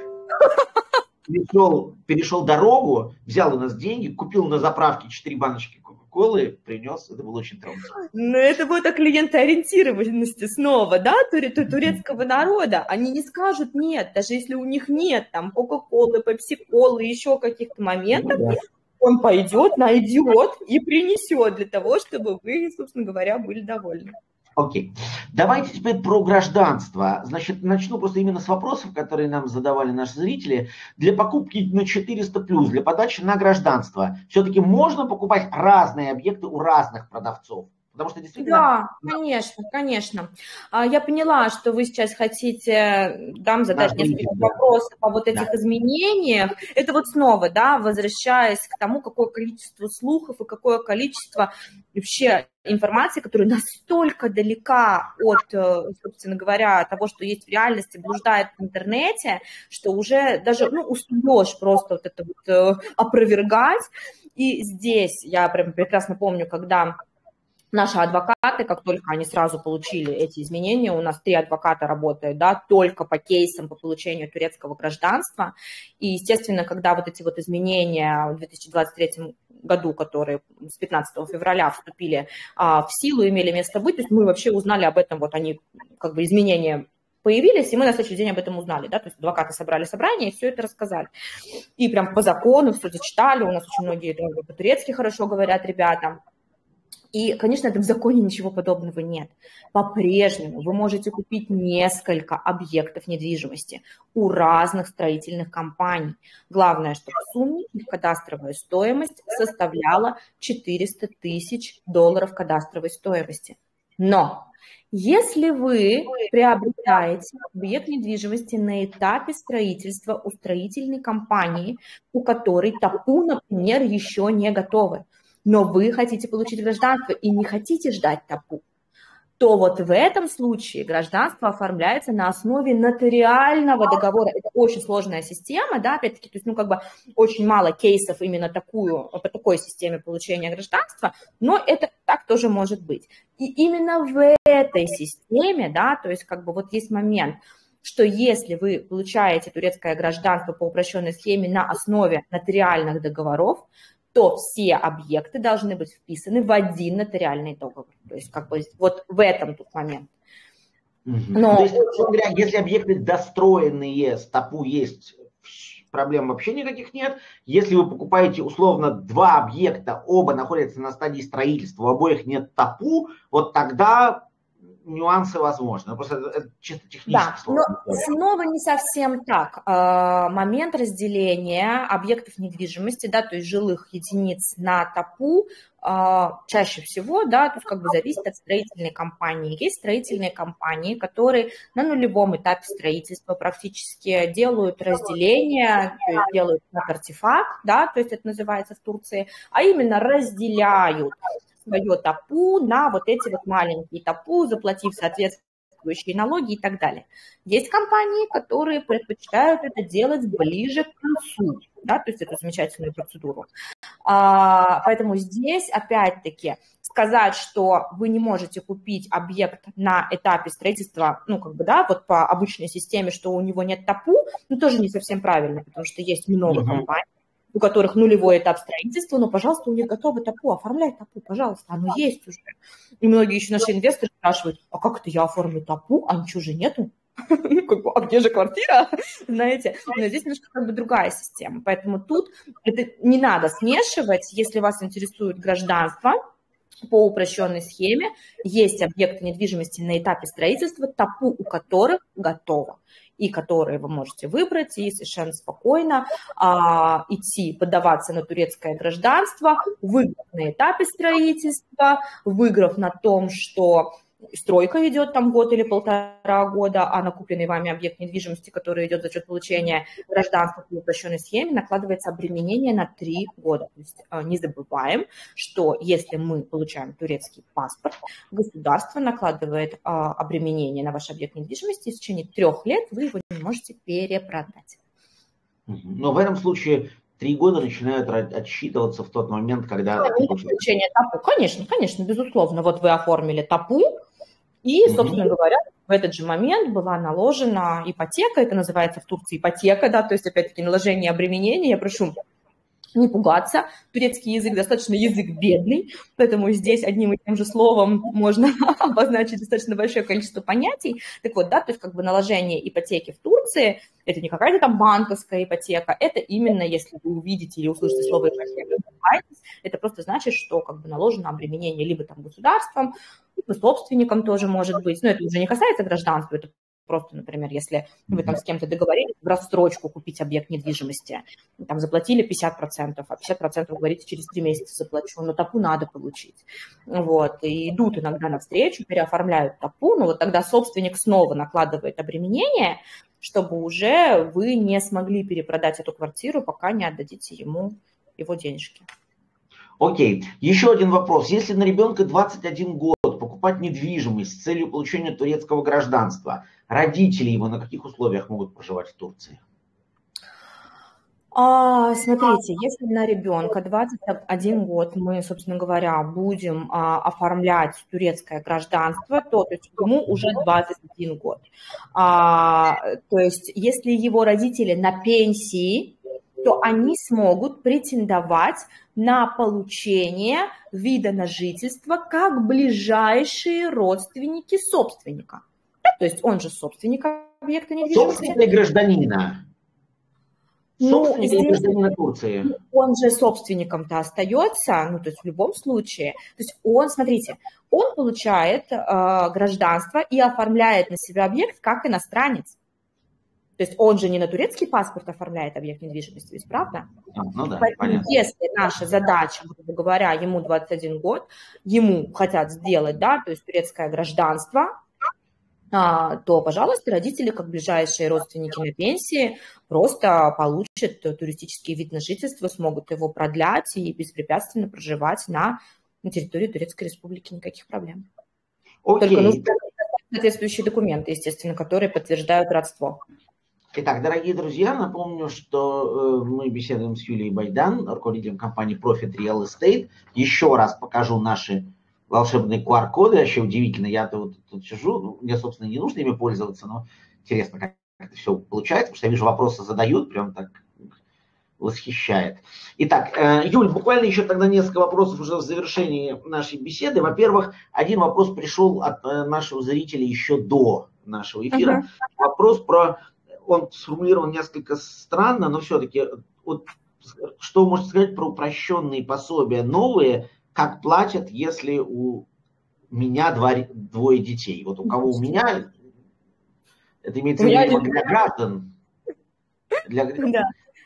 перешел, перешел дорогу, взял у нас деньги, купил на заправке четыре баночки Кока-Колы, принес. Это было очень трогательно. Ну, это вот о клиентоориентированности снова, да, турецкого народа. Они не скажут нет, даже если у них нет там Кока-Колы, Пепси-Колы, еще каких-то моментов, ну, да. Он пойдет, найдет и принесет для того, чтобы вы, собственно говоря, были довольны. Окей. Давайте теперь про гражданство. Значит, начну просто именно с вопросов, которые нам задавали наши зрители. Для покупки на четыреста плюс, для подачи на гражданство, все-таки можно покупать разные объекты у разных продавцов? Потому что действительно... Да, конечно, конечно. Я поняла, что вы сейчас хотите дам задать Наш несколько да. вопросов о вот этих да. изменениях. Это вот снова, да, возвращаясь к тому, какое количество слухов и какое количество вообще информации, которая настолько далека от, собственно говоря, того, что есть в реальности, блуждает в интернете, что уже даже, ну, устаешь просто вот это вот опровергать. И здесь я прям прекрасно помню, когда... Наши адвокаты, как только они сразу получили эти изменения, у нас три адвоката работают, да, только по кейсам по получению турецкого гражданства. И, естественно, когда вот эти вот изменения в две тысячи двадцать третьем году, которые с пятнадцатого февраля вступили а, в силу, имели место быть, то есть мы вообще узнали об этом, вот они, как бы, изменения появились, и мы на следующий день об этом узнали, да, то есть адвокаты собрали собрание и все это рассказали. И прям по закону все зачитали, у нас очень многие по-турецки хорошо говорят ребята. И, конечно, в законе ничего подобного нет. По-прежнему вы можете купить несколько объектов недвижимости у разных строительных компаний. Главное, чтобы в сумме их кадастровая стоимость составляла четыреста тысяч долларов кадастровой стоимости. Но если вы приобретаете объект недвижимости на этапе строительства у строительной компании, у которой ТАПУ, например, еще не готовы, но вы хотите получить гражданство и не хотите ждать ТАПУ, то вот в этом случае гражданство оформляется на основе нотариального договора. Это очень сложная система, да, опять-таки, то есть, ну, как бы очень мало кейсов именно такую, по такой системе получения гражданства, но это так тоже может быть. И именно в этой системе, да, то есть, как бы вот есть момент, что если вы получаете турецкое гражданство по упрощенной схеме на основе нотариальных договоров, то все объекты должны быть вписаны в один нотариальный договор. То есть как бы вот в этом тут момент. Но... То есть, говоря, если объекты достроенные, с ТАПУ есть, проблем вообще никаких нет. Если вы покупаете условно два объекта, оба находятся на стадии строительства, у обоих нет ТАПУ, вот тогда... нюансы возможны, просто это чисто технически да, сложно. Но снова не совсем так. Момент разделения объектов недвижимости, да, то есть жилых единиц на ТАПУ, чаще всего, да, то есть как бы зависит от строительной компании. Есть строительные компании, которые на нулевом этапе строительства практически делают разделение, то есть делают артефакт, да, то есть это называется в Турции, а именно разделяют свое ТАПУ на вот эти вот маленькие ТАПУ, заплатив соответствующие налоги и так далее. Есть компании, которые предпочитают это делать ближе к концу, да, то есть эту замечательную процедуру. А, поэтому здесь, опять-таки, сказать, что вы не можете купить объект на этапе строительства, ну, как бы, да, вот по обычной системе, что у него нет ТАПУ, ну, тоже не совсем правильно, потому что есть много mm-hmm. компаний, у которых нулевой этап строительства, но, пожалуйста, у них готовы ТАПУ, оформляй ТАПУ, пожалуйста, оно есть уже. И многие еще наши инвесторы спрашивают, а как это я оформлю ТАПУ, а ничего же нету? А где же квартира? Знаете, но здесь немножко как бы другая система, поэтому тут это не надо смешивать, если вас интересует гражданство, по упрощенной схеме есть объекты недвижимости на этапе строительства, ТАПУ у которых готово, и которые вы можете выбрать и совершенно спокойно а, идти подаваться на турецкое гражданство, выиграв на этапе строительства, выиграв на том, что стройка идет там год или полтора года, а на купленный вами объект недвижимости, который идет за счет получения гражданства по упрощенной схеме, накладывается обременение на три года. То есть не забываем, что если мы получаем турецкий паспорт, государство накладывает обременение на ваш объект недвижимости, и в течение трех лет вы его не можете перепродать. Но в этом случае три года начинают отсчитываться в тот момент, когда... Получение ТАПУ, конечно, конечно, безусловно. Вот вы оформили ТАПУ, и, собственно угу. говоря, в этот же момент была наложена ипотека, это называется в Турции ипотека, да, то есть, опять-таки, наложение обременения. Я прошу не пугаться, турецкий язык достаточно язык бедный, поэтому здесь одним и тем же словом можно обозначить достаточно большое количество понятий. Так вот, да, то есть как бы наложение ипотеки в Турции, это не какая-то там банковская ипотека, это именно, если вы увидите или услышите слово ипотека, это просто значит, что как бы наложено обременение либо там государством, либо собственником тоже может быть, но это уже не касается гражданства, это просто, например, если вы там с кем-то договорились в рассрочку купить объект недвижимости, там заплатили пятьдесят процентов, а пятьдесят процентов говорите, через три месяца заплачу, но ТАПУ надо получить. Вот, и идут иногда навстречу, переоформляют ТАПУ, но вот тогда собственник снова накладывает обременение, чтобы уже вы не смогли перепродать эту квартиру, пока не отдадите ему его денежки. Окей. Еще один вопрос. Если на ребенка двадцать один год покупать недвижимость с целью получения турецкого гражданства, родители его на каких условиях могут проживать в Турции? А, смотрите, если на ребенка двадцать один год мы, собственно говоря, будем а, оформлять турецкое гражданство, то, то есть ему уже двадцать один год. А, то есть если его родители на пенсии, то они смогут претендовать на получение вида на жительство как ближайшие родственники собственника. То есть он же собственник объекта недвижимости. Собственник гражданина. Собственник ну, гражданина Турции. Он же собственником-то остается, ну, то есть в любом случае. То есть он, смотрите, он получает э, гражданство и оформляет на себя объект как иностранец. То есть он же не на турецкий паспорт оформляет объект недвижимости, ведь правда? А, ну да, Поэтому понятно. если наша задача, грубо говоря, ему двадцать один год, ему хотят сделать, да, то есть турецкое гражданство, а, то, пожалуйста, родители, как ближайшие родственники на пенсии, просто получат туристический вид на жительство, смогут его продлять и беспрепятственно проживать на, на территории Турецкой Республики. Никаких проблем. Окей. Только нужны соответствующие документы, естественно, которые подтверждают родство. Итак, дорогие друзья, напомню, что э, мы беседуем с Юлией Байдан, руководителем компании Profit Real Estate. Еще раз покажу наши волшебные ку ар-коды. Вообще удивительно, я-то вот тут сижу, ну, мне, собственно, не нужно ими пользоваться, но интересно, как это все получается, потому что я вижу, вопросы задают, прям так восхищает. Итак, э, Юль, буквально еще тогда несколько вопросов уже в завершении нашей беседы. Во-первых, один вопрос пришел от э, нашего зрителя еще до нашего эфира. Uh-huh. Вопрос про... Он сформулирован несколько странно, но все-таки вот, что вы можете сказать про упрощенные пособия новые, как платят, если у меня два, двое детей? Вот у кого у меня, это имеется в виду для граждан. Для... Да.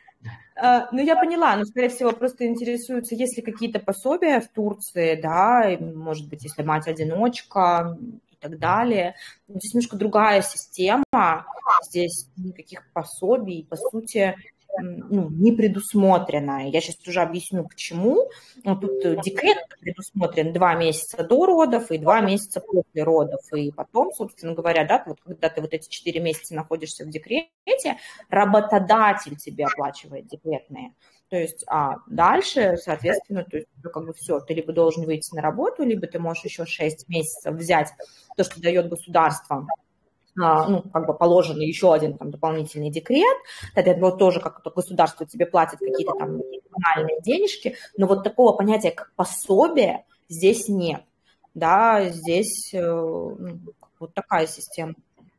Uh, ну, я поняла, но, скорее всего, просто интересуются, есть ли какие-то пособия в Турции, да, может быть, если мать-одиночка и так далее. Здесь немножко другая система, здесь никаких пособий, по сути, ну, не предусмотрено. Я сейчас уже объясню, почему. Тут декрет предусмотрен два месяца до родов и два месяца после родов. И потом, собственно говоря, да, вот, когда ты вот эти четыре месяца находишься в декрете, работодатель тебе оплачивает декретные. То есть а дальше, соответственно, то есть, ну, как бы все, ты либо должен выйти на работу, либо ты можешь еще шесть месяцев взять то, что дает государство, ну, как бы положен еще один там дополнительный декрет, тогда вот тоже как-то государство тебе платит какие-то там коммунальные денежки, но вот такого понятия, как пособие, здесь нет, да, здесь ну, вот такая система.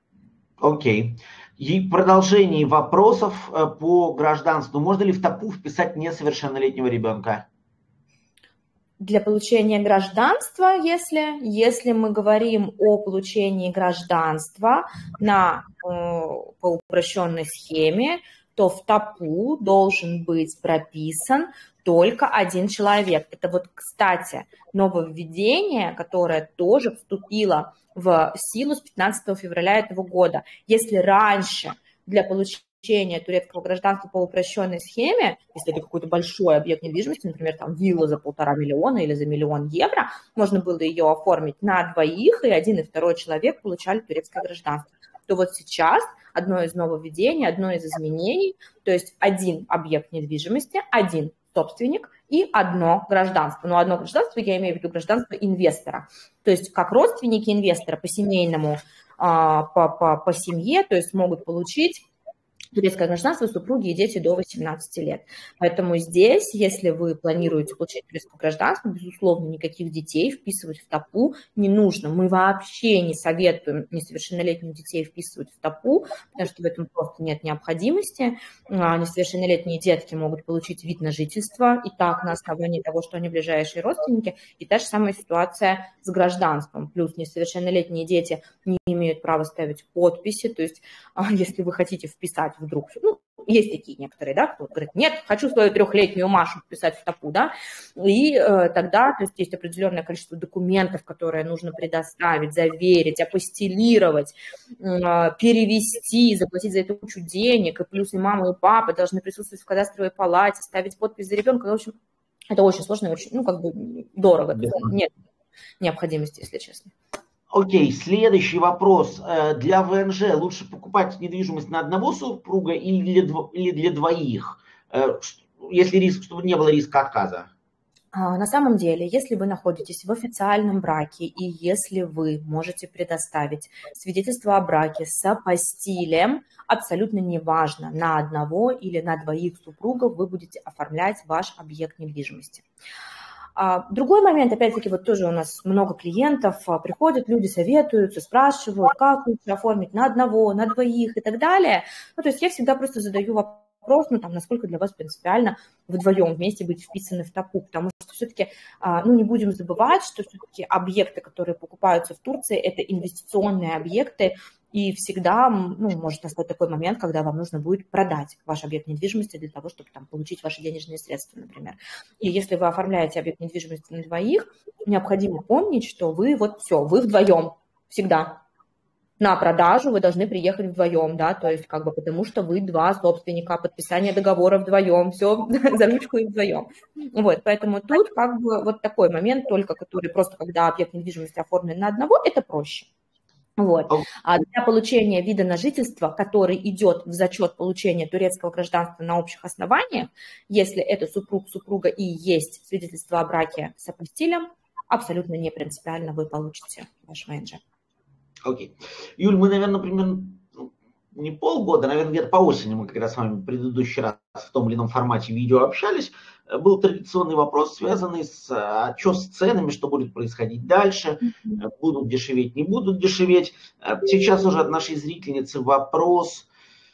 Окей. И продолжение вопросов по гражданству. Можно ли в ТАПУ вписать несовершеннолетнего ребенка? Для получения гражданства, если, если мы говорим о получении гражданства на, э, по упрощенной схеме, то в ТАПУ должен быть прописан только один человек. Это вот, кстати, нововведение, которое тоже вступило в силу с пятнадцатого февраля этого года. Если раньше для получения турецкого гражданства по упрощенной схеме, если это какой-то большой объект недвижимости, например, там вилла за полтора миллиона или за миллион евро, можно было ее оформить на двоих, и один и второй человек получали турецкое гражданство. то вот сейчас одно из нововведений, одно из изменений, то есть один объект недвижимости, один собственник и одно гражданство. Но одно гражданство, я имею в виду гражданство инвестора. То есть как родственники инвестора по семейному, по, по, по семье, то есть могут получить турецкое гражданство супруги и дети до восемнадцати лет. Поэтому здесь, если вы планируете получить турецкое гражданство, безусловно, никаких детей вписывать в ТАПУ не нужно. Мы вообще не советуем несовершеннолетних детей вписывать в ТАПУ, потому что в этом просто нет необходимости. Несовершеннолетние детки могут получить вид на жительство и так на основании того, что они ближайшие родственники. И та же самая ситуация с гражданством. Плюс несовершеннолетние дети не имеют права ставить подписи. То есть, если вы хотите вписать вдруг, ну, есть такие некоторые, да, кто говорит, нет, хочу свою трехлетнюю Машу вписать в ТАПУ, да, и э, тогда, то есть есть определенное количество документов, которые нужно предоставить, заверить, апостилировать, э, перевести, заплатить за это кучу денег, и плюс и мама, и папа должны присутствовать в кадастровой палате, ставить подпись за ребенка, в общем, это очень сложно и очень, ну, как бы дорого, да. Нет необходимости, если честно. Окей, следующий вопрос. Для ВНЖ лучше покупать недвижимость на одного супруга или для, дво, или для двоих, если риск, чтобы не было риска отказа? На самом деле, если вы находитесь в официальном браке и если вы можете предоставить свидетельство о браке с апостилем, абсолютно неважно, на одного или на двоих супругов вы будете оформлять ваш объект недвижимости. Другой момент, опять-таки, вот тоже у нас много клиентов, приходят, люди советуются, спрашивают, как лучше оформить на одного, на двоих и так далее. Ну, то есть я всегда просто задаю вопрос, ну, там, насколько для вас принципиально вдвоем вместе быть вписаны в ТАПУ, потому что все-таки, ну, не будем забывать, что все-таки объекты, которые покупаются в Турции, это инвестиционные объекты, и всегда, ну, может настать такой момент, когда вам нужно будет продать ваш объект недвижимости для того, чтобы там получить ваши денежные средства, например. И если вы оформляете объект недвижимости на двоих, необходимо помнить, что вы вот все, вы вдвоем всегда. На продажу вы должны приехать вдвоем, да, то есть как бы потому что вы два собственника, подписание договора вдвоем, все за ручку и вдвоем. Вот, поэтому тут как бы вот такой момент только, который просто когда объект недвижимости оформлен на одного, это проще. Вот. А для получения вида на жительство, который идет в зачет получения турецкого гражданства на общих основаниях, если это супруг, супруга и есть свидетельство о браке с апостилем, абсолютно не принципиально вы получите ваш ВНЖ. Окей. Юль, мы, наверное, примерно не полгода, наверное, где-то по осени мы как раз с вами в предыдущий раз в том или ином формате видео общались. Был традиционный вопрос, связанный с, а что с ценами, что будет происходить дальше, mm-hmm. будут дешеветь, не будут дешеветь. Сейчас уже от нашей зрительницы вопрос.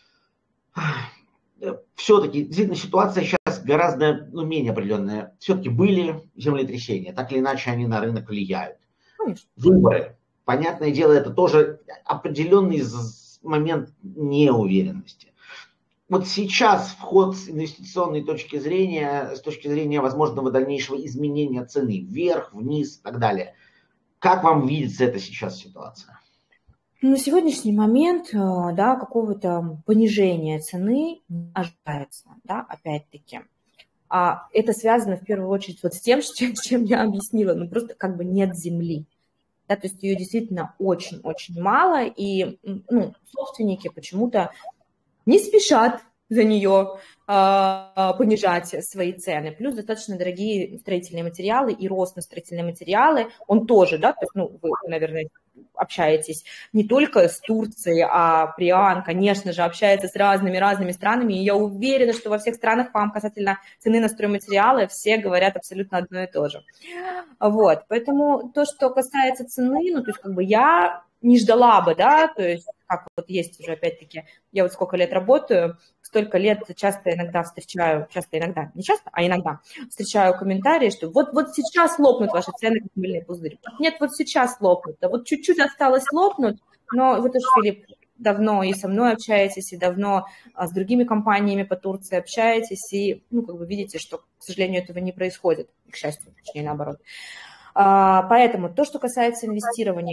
Все-таки действительно ситуация сейчас гораздо ну, менее определенная. Все-таки были землетрясения, так или иначе они на рынок влияют. Конечно. Выборы. Понятное дело, это тоже определенный момент неуверенности. Вот сейчас вход с инвестиционной точки зрения, с точки зрения возможного дальнейшего изменения цены вверх, вниз и так далее. Как вам видится эта сейчас ситуация? На сегодняшний момент, да, какого-то понижения цены не ожидается, да, опять-таки. А это связано в первую очередь вот с тем, с чем, с чем я объяснила, ну просто как бы нет земли. Да, то есть ее действительно очень-очень мало, и ну, собственники почему-то не спешат за нее э, понижать свои цены. Плюс достаточно дорогие строительные материалы и рост на строительные материалы, он тоже, да, то есть, ну, вы, наверное, общаетесь не только с Турцией, а Приан, конечно же, общается с разными-разными странами, и я уверена, что во всех странах вам касательно цены на стройматериалы все говорят абсолютно одно и то же. Вот, поэтому то, что касается цены, ну, то есть как бы я не ждала бы, да, то есть как вот есть уже опять-таки, я вот сколько лет работаю, столько лет часто иногда встречаю, часто иногда, не часто, а иногда встречаю комментарии, что вот, вот сейчас лопнут ваши цены, как мыльные пузыри. Нет, вот сейчас лопнут, да вот чуть-чуть осталось лопнуть, но вы тоже, Филипп, давно и со мной общаетесь, и давно с другими компаниями по Турции общаетесь, и, ну, как бы видите, что, к сожалению, этого не происходит, к счастью, точнее, наоборот. Поэтому то, что касается инвестирования,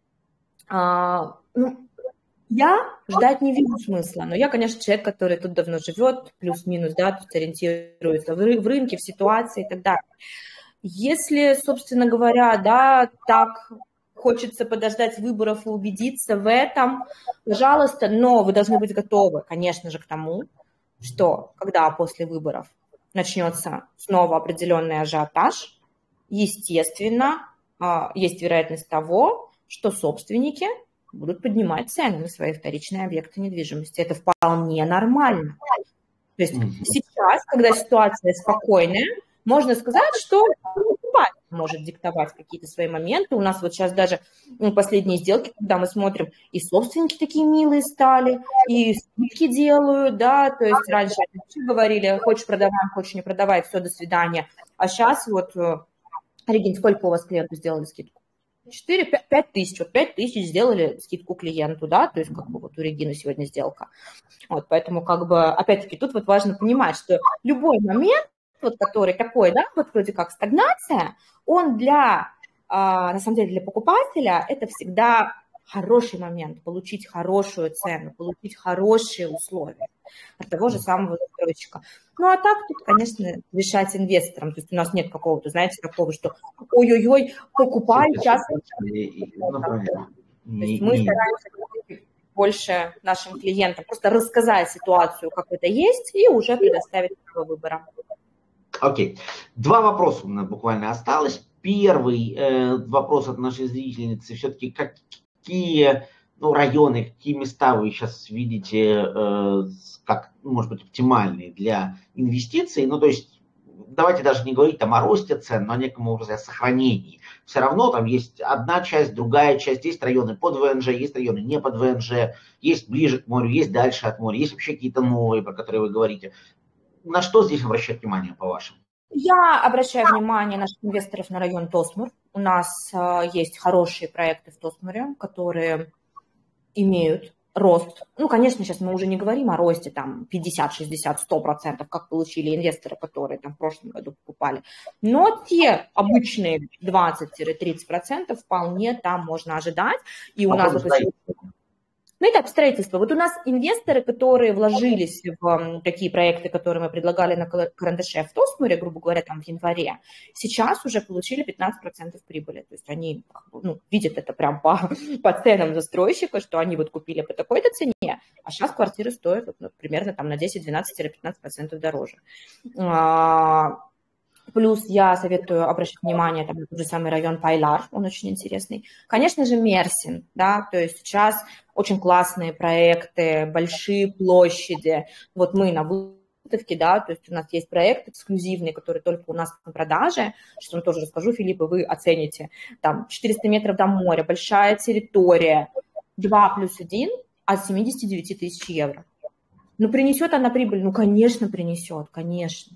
ну, я ждать не вижу смысла, но я, конечно, человек, который тут давно живет, плюс-минус, да, тут ориентируется в, ры- в рынке, в ситуации и так далее. Если, собственно говоря, да, так хочется подождать выборов и убедиться в этом, пожалуйста, но вы должны быть готовы, конечно же, к тому, что когда после выборов начнется снова определенный ажиотаж, естественно, есть вероятность того, что собственники будут поднимать цены на свои вторичные объекты недвижимости. Это вполне нормально. То есть mm-hmm. сейчас, когда ситуация спокойная, можно сказать, что покупатель может диктовать какие-то свои моменты. У нас вот сейчас даже ну, последние сделки, когда мы смотрим, и собственники такие милые стали, и скидки делают, да, то есть раньше говорили, хочешь продавай, хочешь не продавай, все, до свидания. А сейчас вот, Регин, сколько у вас клиенту сделали скидку? четыре пять тысяч, вот пять тысяч сделали скидку клиенту, да, то есть как бы вот у Регины сегодня сделка. Вот, поэтому как бы, опять-таки, тут вот важно понимать, что любой момент, вот который такой, да, вот вроде как стагнация, он для, на самом деле, для покупателя это всегда хороший момент, получить хорошую цену, получить хорошие условия от того же самого застройщика. Ну, а так тут, конечно, решать инвесторам. То есть у нас нет какого-то, знаете, такого, что ой-ой-ой, покупай сейчас. То есть мы стараемся больше нашим клиентам просто рассказать ситуацию, как это есть, и уже предоставить право выбора. Окей. Okay. Два вопроса у нас буквально осталось. Первый э, вопрос от нашей зрительницы. Все-таки какие ну, районы, какие места вы сейчас видите э, как, может быть, оптимальные для инвестиций? Ну, то есть, давайте даже не говорить там о росте цен, но о неком образе о сохранении. Все равно там есть одна часть, другая часть. Есть районы под ВНЖ, есть районы не под ВНЖ, есть ближе к морю, есть дальше от моря, есть вообще какие-то новые, про которые вы говорите. На что здесь обращать внимание, по-вашему? Я обращаю внимание наших инвесторов на район Тосмур. У нас э, есть хорошие проекты в Тосмуре, которые имеют рост. Ну, конечно, сейчас мы уже не говорим о росте там пятьдесят, шестьдесят, сто процентов, как получили инвесторы, которые там в прошлом году покупали. Но те обычные двадцать-тридцать процентов вполне там можно ожидать. И у а нас, допустим, ну, этап строительства. Вот у нас инвесторы, которые вложились в такие проекты, которые мы предлагали на Карандаше в Тосмуре, грубо говоря, там в январе, сейчас уже получили пятнадцать процентов прибыли. То есть они ну, видят это прям по, по ценам застройщика, что они вот купили по такой-то цене, а сейчас квартиры стоят вот, ну, примерно там на десять-двенадцать-пятнадцать процентов дороже. Плюс я советую обращать внимание там, на тот же самый район Пайлар, он очень интересный. Конечно же, Мерсин, да, то есть сейчас очень классные проекты, большие площади. Вот мы на выставке, да, то есть у нас есть проект эксклюзивный, который только у нас на продаже, что я тоже расскажу, Филипп, и вы оцените. Там четыреста метров до моря, большая территория, два плюс один от семидесяти девяти тысяч евро. Ну, принесет она прибыль? Ну, конечно, принесет, конечно.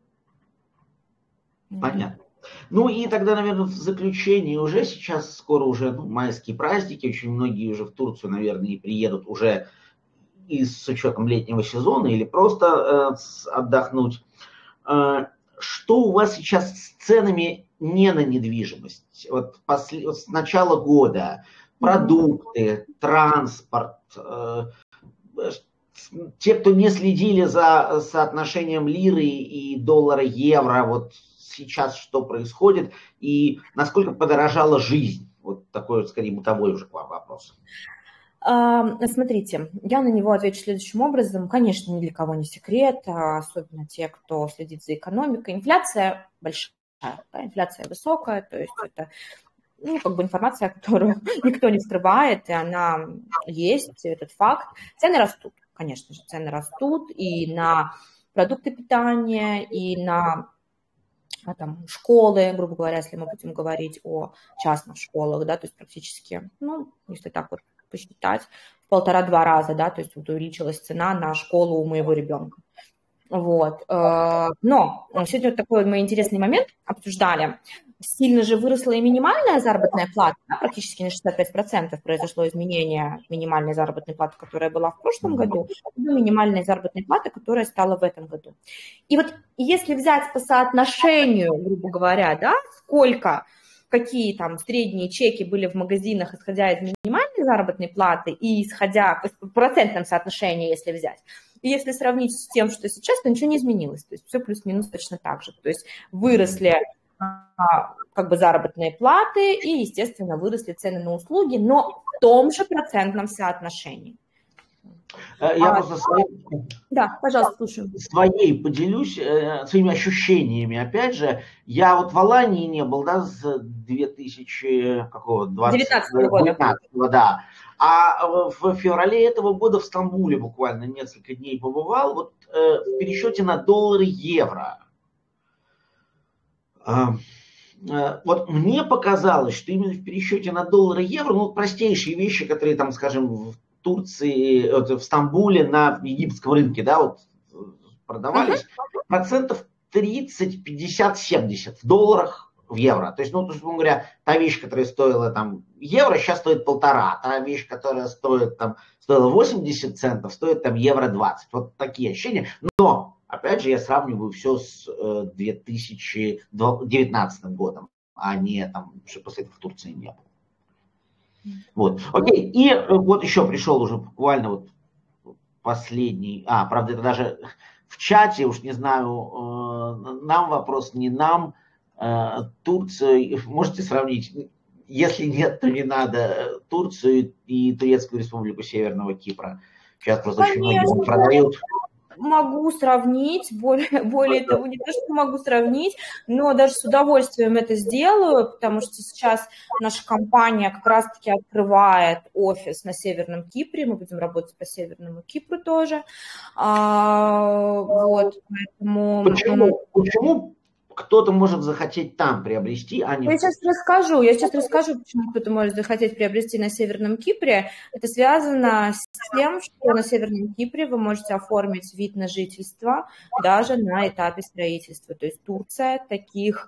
Понятно. Ну и тогда, наверное, в заключение уже сейчас скоро уже ну, майские праздники, очень многие уже в Турцию, наверное, и приедут уже и с учетом летнего сезона или просто э, отдохнуть. Э, что у вас сейчас с ценами не на недвижимость? Вот после, с начала года продукты, транспорт, э, те, кто не следили за соотношением лиры и доллара-евро, вот сейчас что происходит и насколько подорожала жизнь? Вот такой, скорее, бытовой уже к вам вопрос. Смотрите, я на него отвечу следующим образом. Конечно, ни для кого не секрет, особенно те, кто следит за экономикой. Инфляция большая, да, инфляция высокая, то есть это ну, как бы информация, которую никто не скрывает, и она есть, этот факт. Цены растут, конечно же, цены растут и на продукты питания, и на а, там, школы, грубо говоря, если мы будем говорить о частных школах, да, то есть практически, ну, если так вот посчитать, в полтора-два раза, да, то есть вот увеличилась цена на школу у моего ребенка. Вот. Но сегодня вот такой мы интересный момент обсуждали. Сильно же выросла и минимальная заработная плата, да, практически на шестьдесят пять процентов произошло изменение минимальной заработной платы, которая была в прошлом году, до минимальной заработной платы, которая стала в этом году. И вот если взять по соотношению, грубо говоря, да, сколько, какие там средние чеки были в магазинах, исходя из минимальной заработной платы и исходя в процентном соотношении, если взять, и если сравнить с тем, что сейчас, то ничего не изменилось. То есть все плюс-минус точно так же. То есть выросли как бы заработные платы и, естественно, выросли цены на услуги, но в том же процентном соотношении. Я а, просто своей, да, пожалуйста, слушаю. Своей поделюсь э, своими ощущениями. Опять же, я вот в Алании не был, да, с две тысячи девятнадцатого года, да. А в феврале этого года в Стамбуле буквально несколько дней побывал. Вот э, в пересчете на доллары евро. Э, э, вот мне показалось, что именно в пересчете на доллары евро, ну, простейшие вещи, которые там, скажем, в Турции, вот, в Стамбуле на египетском рынке, да, вот продавались, uh-huh. процентов тридцать, пятьдесят, семьдесят в долларах, в евро. То есть, ну, то есть, говоря, та вещь, которая стоила там евро, сейчас стоит полтора. Та вещь, которая стоит там, стоила восемьдесят центов, стоит там евро двадцать. Вот такие ощущения. Но, опять же, я сравниваю все с э, две тысячи девятнадцатым годом, а не там, что после этого в Турции не было. Вот, окей. И э, вот еще пришел уже буквально вот последний, а, правда, это даже в чате, уж не знаю, э, нам вопрос, не нам, э, Турцию, можете сравнить, если нет, то не надо, Турцию и Турецкую республику Северного Кипра. Сейчас просто очень многие продают. Могу сравнить, более, более того, не то, что могу сравнить, но даже с удовольствием это сделаю, потому что сейчас наша компания как раз-таки открывает офис на Северном Кипре, мы будем работать по Северному Кипру тоже. А, вот, поэтому... Почему? Почему кто-то может захотеть там приобрести, а не... Я сейчас расскажу, я сейчас расскажу, почему кто-то может захотеть приобрести на Северном Кипре. Это связано с тем, что на Северном Кипре вы можете оформить вид на жительство даже на этапе строительства. То есть Турция таких,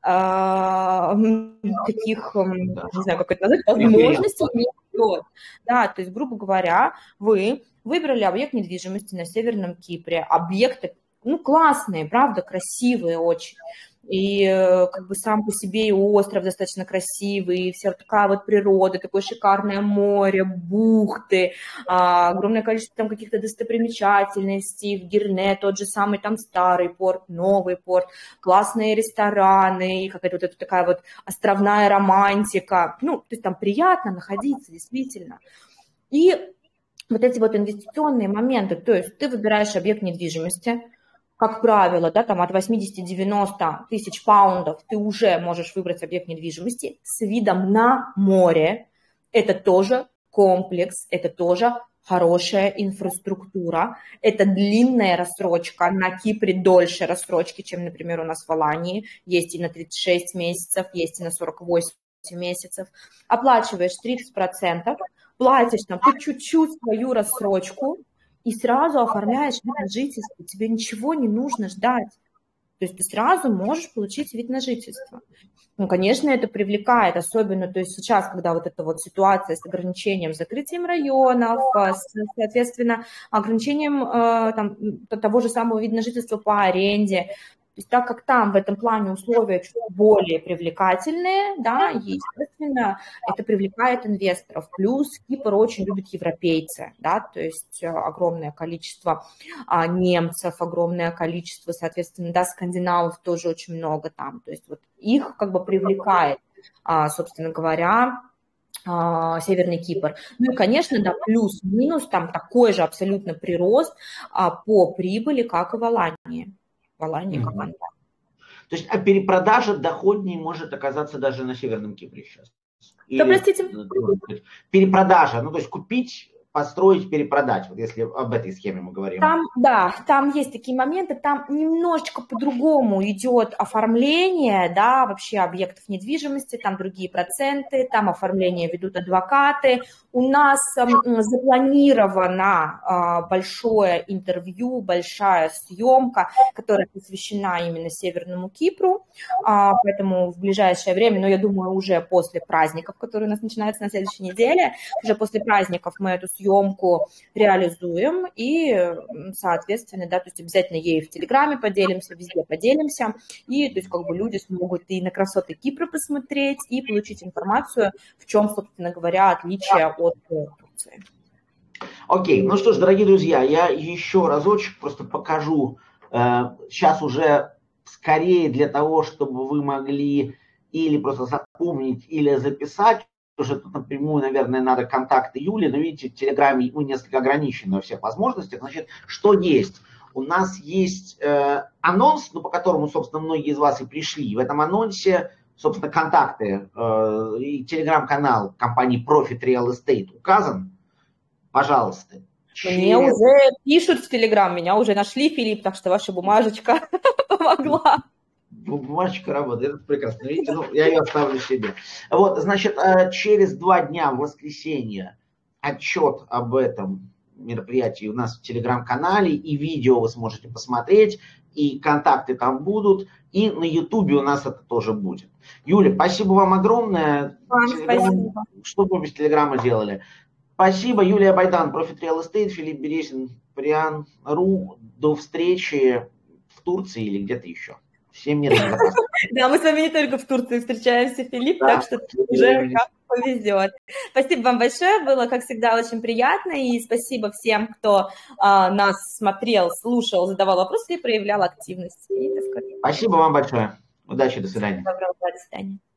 э, таких не знаю, как это назвать, возможностей не дает. Да, то есть, грубо говоря, вы выбрали объект недвижимости на Северном Кипре. Объекты, ну, классные, правда, красивые очень. И как бы сам по себе и остров достаточно красивый, и вся такая вот природа, такое шикарное море, бухты, огромное количество там каких-то достопримечательностей, в Гирне тот же самый там старый порт, новый порт, классные рестораны, и какая-то вот эта такая вот островная романтика. Ну, то есть там приятно находиться, действительно. И вот эти вот инвестиционные моменты, то есть ты выбираешь объект недвижимости, как правило, да, там от восьмидесяти-девяноста тысяч паундов ты уже можешь выбрать объект недвижимости с видом на море. Это тоже комплекс, это тоже хорошая инфраструктура, это длинная рассрочка, на Кипре дольше рассрочки, чем, например, у нас в Алании, есть и на тридцать шесть месяцев, есть и на сорок восемь месяцев. Оплачиваешь тридцать процентов, платишь там по чуть-чуть свою рассрочку, и сразу оформляешь вид на жительство, тебе ничего не нужно ждать. То есть ты сразу можешь получить вид на жительство. Ну, конечно, это привлекает, особенно, то есть сейчас, когда вот эта вот ситуация с ограничением, закрытием районов, соответственно, ограничением там, того же самого вида на жительство по аренде. То есть так как там в этом плане условия чуть более привлекательные, да, естественно, это привлекает инвесторов. Плюс Кипр очень любит европейцы, да, то есть огромное количество а, немцев, огромное количество, соответственно, да, скандинавов тоже очень много там. То есть вот их как бы привлекает, а, собственно говоря, а, Северный Кипр. Ну и, конечно, да, плюс-минус там такой же абсолютно прирост а, по прибыли, как и в Алании. Алании, mm-hmm. как То есть, а перепродажа доходней может оказаться даже на Северном Кипре сейчас? Или, да, простите? Перепродажа, ну то есть купить, построить, перепродать, вот если об этой схеме мы говорим. Там, да, там есть такие моменты, там немножечко по-другому идет оформление, да, вообще объектов недвижимости, там другие проценты, там оформление ведут адвокаты. У нас запланировано большое интервью, большая съемка, которая посвящена именно Северному Кипру, поэтому в ближайшее время, но я думаю, уже после праздников, которые у нас начинаются на следующей неделе, уже после праздников мы эту съемку реализуем и, соответственно, да, то есть обязательно ей в Телеграме поделимся, везде поделимся, и то есть как бы люди смогут и на красоты Кипра посмотреть, и получить информацию, в чем, собственно говоря, отличие от Турции. Окей, ну что ж, дорогие друзья, я еще разочек просто покажу, э, сейчас уже скорее для того, чтобы вы могли или просто запомнить, или записать, уже тут напрямую, наверное, надо контакты Юли, но видите, в Телеграме мы несколько ограничены во всех возможностях. Значит, что есть? У нас есть э, анонс, ну, по которому, собственно, многие из вас и пришли. В этом анонсе, собственно, контакты э, и телеграм-канал компании Profit Real Estate указан. Пожалуйста. Мне Через... уже пишут в Телеграм, меня уже нашли, Филипп, так что ваша бумажечка помогла. Бумажечка работает, это прекрасно. Видите, ну, я ее оставлю себе. Вот, значит, через два дня в воскресенье отчет об этом мероприятии у нас в Телеграм-канале, и видео вы сможете посмотреть, и контакты там будут, и на Ютубе у нас это тоже будет. Юля, спасибо вам огромное. Вам Телеграм... спасибо. Что бы без Телеграма делали? Спасибо, Юлия Байдан, Profit Real Estate, Филипп Березин, Приан.ру. До встречи в Турции или где-то еще. Всем мира безопасности. Да, мы с вами не только в Турции встречаемся, Филипп, так что уже как повезет. Спасибо вам большое, было, как всегда, очень приятно, и спасибо всем, кто нас смотрел, слушал, задавал вопросы и проявлял активность. Спасибо вам большое. Удачи, до свидания. Доброго, до свидания.